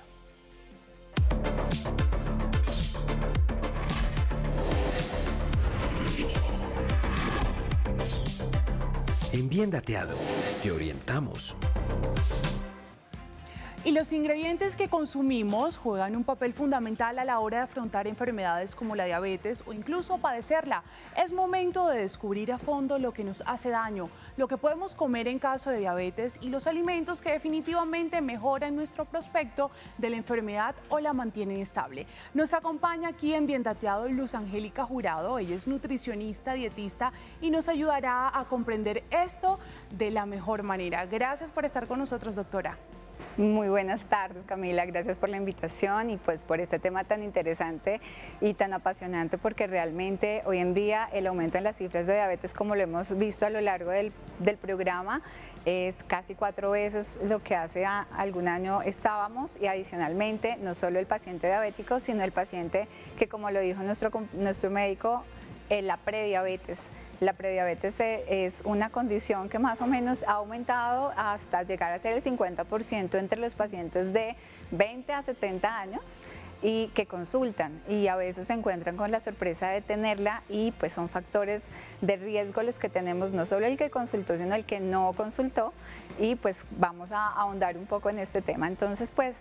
Speaker 12: En Bien Dateado, te orientamos.
Speaker 2: Y los ingredientes que consumimos juegan un papel fundamental a la hora de afrontar enfermedades como la diabetes o incluso padecerla. Es momento de descubrir a fondo lo que nos hace daño, lo que podemos comer en caso de diabetes y los alimentos que definitivamente mejoran nuestro prospecto de la enfermedad o la mantienen estable. Nos acompaña aquí en Bien Dateado Luz Angélica Jurado. Ella es nutricionista, dietista y nos ayudará a comprender esto de la mejor manera. Gracias por estar con nosotros, doctora.
Speaker 4: Muy buenas tardes, Camila, gracias por la invitación y pues por este tema tan interesante y tan apasionante, porque realmente hoy en día el aumento en las cifras de diabetes, como lo hemos visto a lo largo del programa, es casi 4 veces lo que hace algún año estábamos, y adicionalmente no solo el paciente diabético, sino el paciente que, como lo dijo nuestro médico, la prediabetes. La prediabetes es una condición que más o menos ha aumentado hasta llegar a ser el 50% entre los pacientes de 20 a 70 años y que consultan, y a veces se encuentran con la sorpresa de tenerla, y pues son factores de riesgo los que tenemos, no solo el que consultó, sino el que no consultó, y pues vamos a ahondar un poco en este tema. Entonces, pues,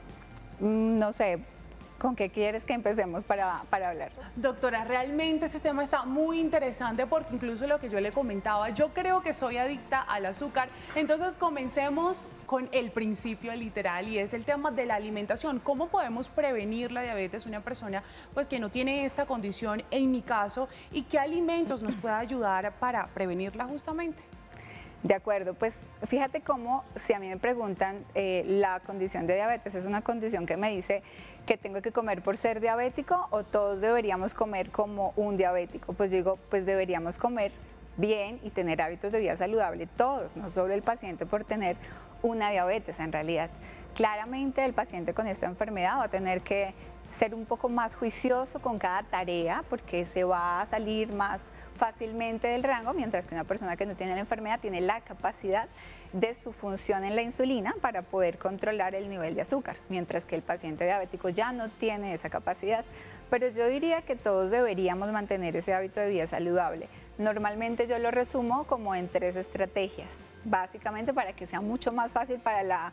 Speaker 4: no sé, ¿con qué quieres que empecemos para hablar?
Speaker 2: Doctora, realmente este tema está muy interesante, porque incluso lo que yo le comentaba, yo creo que soy adicta al azúcar. Entonces comencemos con el principio literal, y es el tema de la alimentación. ¿Cómo podemos prevenir la diabetes una persona pues que no tiene esta condición, en mi caso, y qué alimentos nos puede ayudar para prevenirla justamente?
Speaker 4: De acuerdo, pues fíjate cómo, si a mí me preguntan, la condición de diabetes es una condición que me dice que tengo que comer por ser diabético o todos deberíamos comer como un diabético. Pues digo, pues deberíamos comer bien y tener hábitos de vida saludable todos, no solo el paciente por tener una diabetes en realidad. Claramente el paciente con esta enfermedad va a tener que ser un poco más juicioso con cada tarea porque se va a salir más fácilmente del rango, mientras que una persona que no tiene la enfermedad tiene la capacidad de su función en la insulina para poder controlar el nivel de azúcar, mientras que el paciente diabético ya no tiene esa capacidad. Pero yo diría que todos deberíamos mantener ese hábito de vida saludable. Normalmente yo lo resumo como en 3 estrategias, básicamente para que sea mucho más fácil para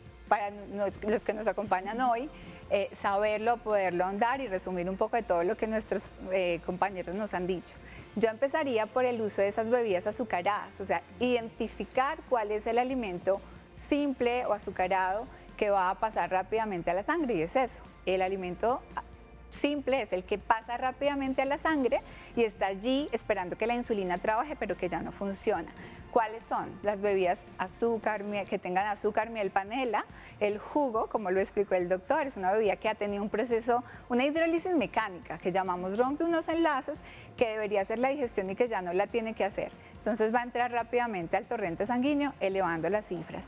Speaker 4: los que nos acompañan hoy, saberlo, poderlo ahondar y resumir un poco de todo lo que nuestros compañeros nos han dicho. Yo empezaría por el uso de esas bebidas azucaradas, o sea, identificar cuál es el alimento simple o azucarado que va a pasar rápidamente a la sangre, y es eso, el alimento simple es el que pasa rápidamente a la sangre y está allí esperando que la insulina trabaje, pero que ya no funciona. ¿Cuáles son? Las bebidas que tengan azúcar, miel, panela, el jugo, como lo explicó el doctor, es una bebida que ha tenido un proceso, una hidrólisis mecánica, que llamamos rompe unos enlaces, que debería hacer la digestión y que ya no la tiene que hacer. Entonces va a entrar rápidamente al torrente sanguíneo, elevando las cifras.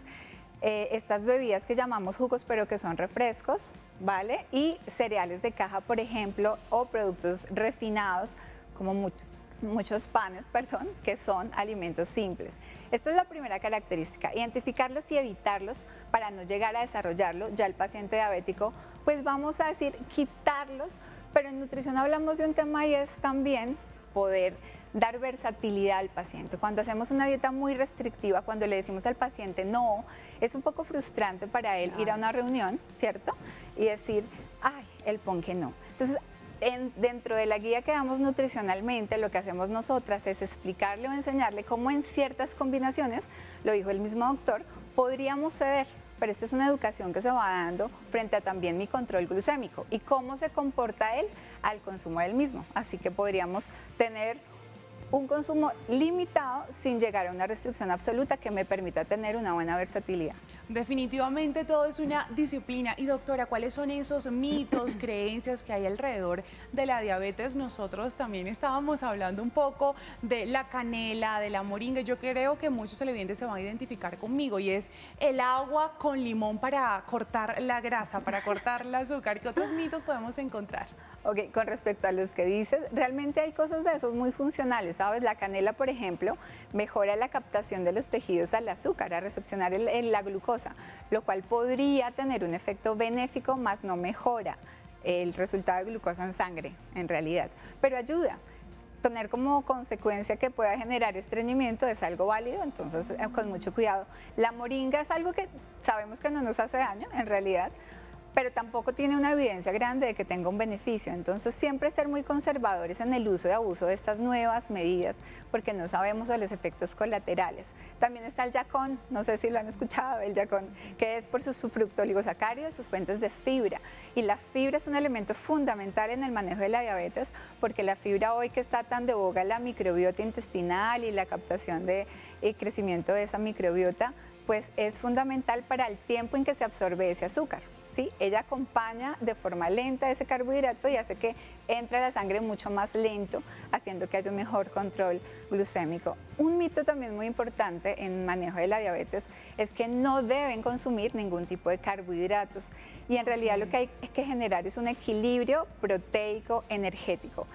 Speaker 4: Estas bebidas que llamamos jugos, pero que son refrescos, ¿vale? Y cereales de caja, por ejemplo, o productos refinados, como muchos panes, perdón, que son alimentos simples. Esta es la primera característica, identificarlos y evitarlos para no llegar a desarrollarlo. Ya el paciente diabético, pues vamos a decir quitarlos, pero en nutrición hablamos de un tema y es también poder dar versatilidad al paciente. Cuando hacemos una dieta muy restrictiva, cuando le decimos al paciente no, es un poco frustrante para él ir a una reunión, ¿cierto? Y decir, ay, el ponqué no. Entonces, dentro de la guía que damos nutricionalmente, lo que hacemos nosotras es explicarle o enseñarle cómo en ciertas combinaciones, lo dijo el mismo doctor, podríamos ceder, pero esta es una educación que se va dando frente a también mi control glucémico y cómo se comporta él al consumo del mismo. Así que podríamos tener un consumo limitado sin llegar a una restricción absoluta que me permita tener una buena versatilidad.
Speaker 2: Definitivamente todo es una disciplina. Y doctora, ¿cuáles son esos mitos, creencias que hay alrededor de la diabetes? Nosotros también estábamos hablando un poco de la canela, de la moringa. Yo creo que muchos televidentes se van a identificar conmigo y es el agua con limón para cortar la grasa, para cortar el azúcar. ¿Qué otros mitos podemos encontrar?
Speaker 4: Ok, con respecto a los que dices, realmente hay cosas de esos muy funcionales, ¿sabes? La canela, por ejemplo, mejora la captación de los tejidos al azúcar, a recepcionar la glucosa, lo cual podría tener un efecto benéfico, más no mejora el resultado de glucosa en sangre, en realidad, pero ayuda. Tener como consecuencia que pueda generar estreñimiento es algo válido, entonces con mucho cuidado. La moringa es algo que sabemos que no nos hace daño, en realidad, pero tampoco tiene una evidencia grande de que tenga un beneficio. Entonces siempre ser muy conservadores en el uso y abuso de estas nuevas medidas porque no sabemos de los efectos colaterales. También está el yacón, no sé si lo han escuchado, el yacón, que es por sus fructooligosacáridos, sus fuentes de fibra. Y la fibra es un elemento fundamental en el manejo de la diabetes porque la fibra hoy que está tan de boga, la microbiota intestinal y la captación y crecimiento de esa microbiota, pues es fundamental para el tiempo en que se absorbe ese azúcar. ¿Sí? Ella acompaña de forma lenta ese carbohidrato y hace que entre a la sangre mucho más lento, haciendo que haya un mejor control glucémico. Un mito también muy importante en manejo de la diabetes es que no deben consumir ningún tipo de carbohidratos y en realidad lo que hay que generar es un equilibrio proteico energético.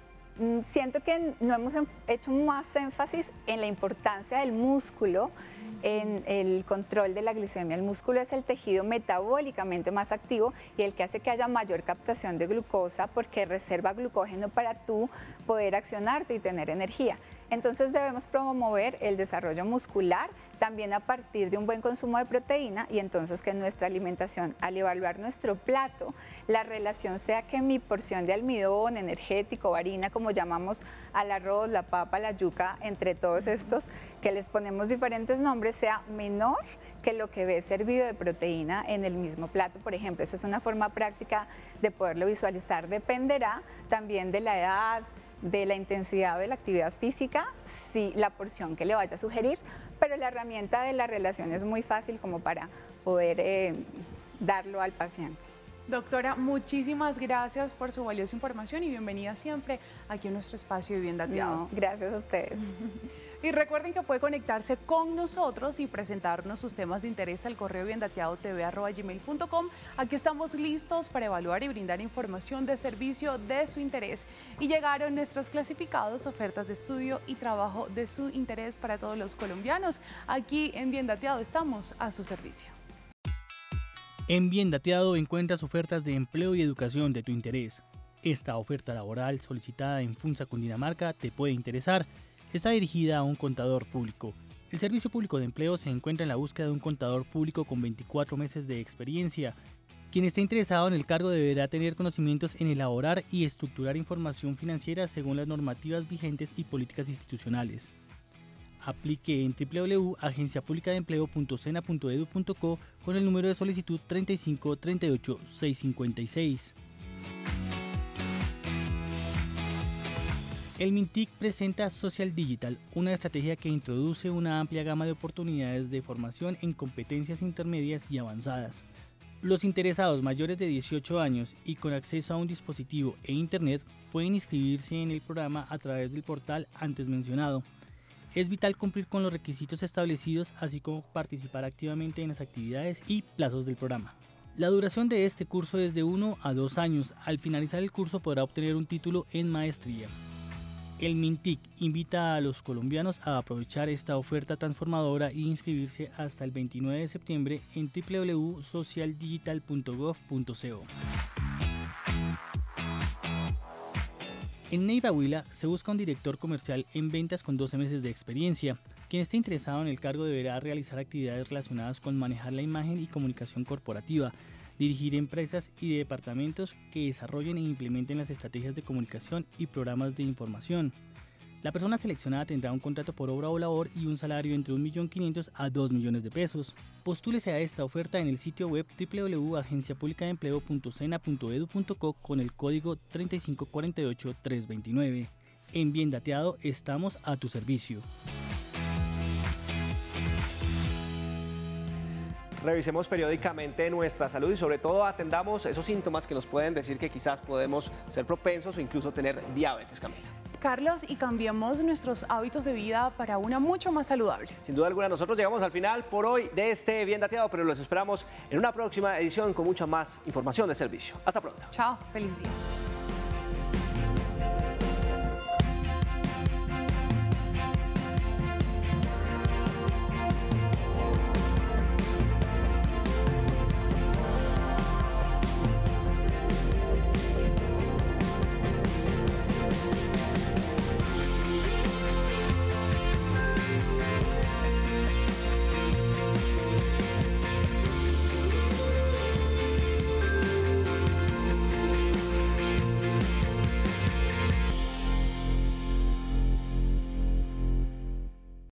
Speaker 4: Siento que no hemos hecho más énfasis en la importancia del músculo en el control de la glicemia. El músculo es el tejido metabólicamente más activo y el que hace que haya mayor captación de glucosa porque reserva glucógeno para tú poder accionarte y tener energía. Entonces debemos promover el desarrollo muscular también a partir de un buen consumo de proteína y entonces que en nuestra alimentación, al evaluar nuestro plato, la relación sea que mi porción de almidón, energético, harina, como llamamos al arroz, la papa, la yuca, entre todos estos que les ponemos diferentes nombres, sea menor que lo que ve servido de proteína en el mismo plato, por ejemplo. Eso es una forma práctica de poderlo visualizar. Dependerá también de la edad, de la intensidad de la actividad física, sí, la porción que le vaya a sugerir, pero la herramienta de la relación es muy fácil como para poder darlo al paciente.
Speaker 2: Doctora, muchísimas gracias por su valiosa información y bienvenida siempre aquí en nuestro espacio de Bien Dateado.
Speaker 4: No, gracias a ustedes.
Speaker 2: Y recuerden que puede conectarse con nosotros y presentarnos sus temas de interés al correo biendateadotv@gmail.com. Aquí estamos listos para evaluar y brindar información de servicio de su interés. Y llegaron nuestros clasificados, ofertas de estudio y trabajo de su interés para todos los colombianos. Aquí en Bien Dateado estamos a su servicio.
Speaker 5: En Bien Dateado encuentras ofertas de empleo y educación de tu interés. Esta oferta laboral solicitada en Funza, Cundinamarca, te puede interesar. Está dirigida a un contador público. El Servicio Público de Empleo se encuentra en la búsqueda de un contador público con 24 meses de experiencia. Quien esté interesado en el cargo deberá tener conocimientos en elaborar y estructurar información financiera según las normativas vigentes y políticas institucionales. Aplique en www.agenciapublicadeempleo.sena.edu.co con el número de solicitud 35 38 656. El MINTIC presenta Social Digital, una estrategia que introduce una amplia gama de oportunidades de formación en competencias intermedias y avanzadas. Los interesados mayores de 18 años y con acceso a un dispositivo e internet pueden inscribirse en el programa a través del portal antes mencionado. Es vital cumplir con los requisitos establecidos, así como participar activamente en las actividades y plazos del programa. La duración de este curso es de 1 a 2 años. Al finalizar el curso podrá obtener un título en maestría. El MINTIC invita a los colombianos a aprovechar esta oferta transformadora y inscribirse hasta el 29 de septiembre en www.socialdigital.gov.co. En Neiva Huila se busca un director comercial en ventas con 12 meses de experiencia. Quien esté interesado en el cargo deberá realizar actividades relacionadas con manejar la imagen y comunicación corporativa, dirigir empresas y departamentos que desarrollen e implementen las estrategias de comunicación y programas de información. La persona seleccionada tendrá un contrato por obra o labor y un salario entre 1.500.000 a 2 millones de pesos. Postúlese a esta oferta en el sitio web www.agenciapublicadeempleo.sena.edu.co con el código 3548329. En Bien Dateado estamos a tu servicio.
Speaker 1: Revisemos periódicamente nuestra salud y sobre todo atendamos esos síntomas que nos pueden decir que quizás podemos ser propensos o incluso tener diabetes, Camila.
Speaker 2: Carlos, y cambiemos nuestros hábitos de vida para una mucho más saludable.
Speaker 1: Sin duda alguna, nosotros llegamos al final por hoy de este Bien Dateado, pero los esperamos en una próxima edición con mucha más información de servicio. Hasta pronto.
Speaker 2: Chao, feliz día.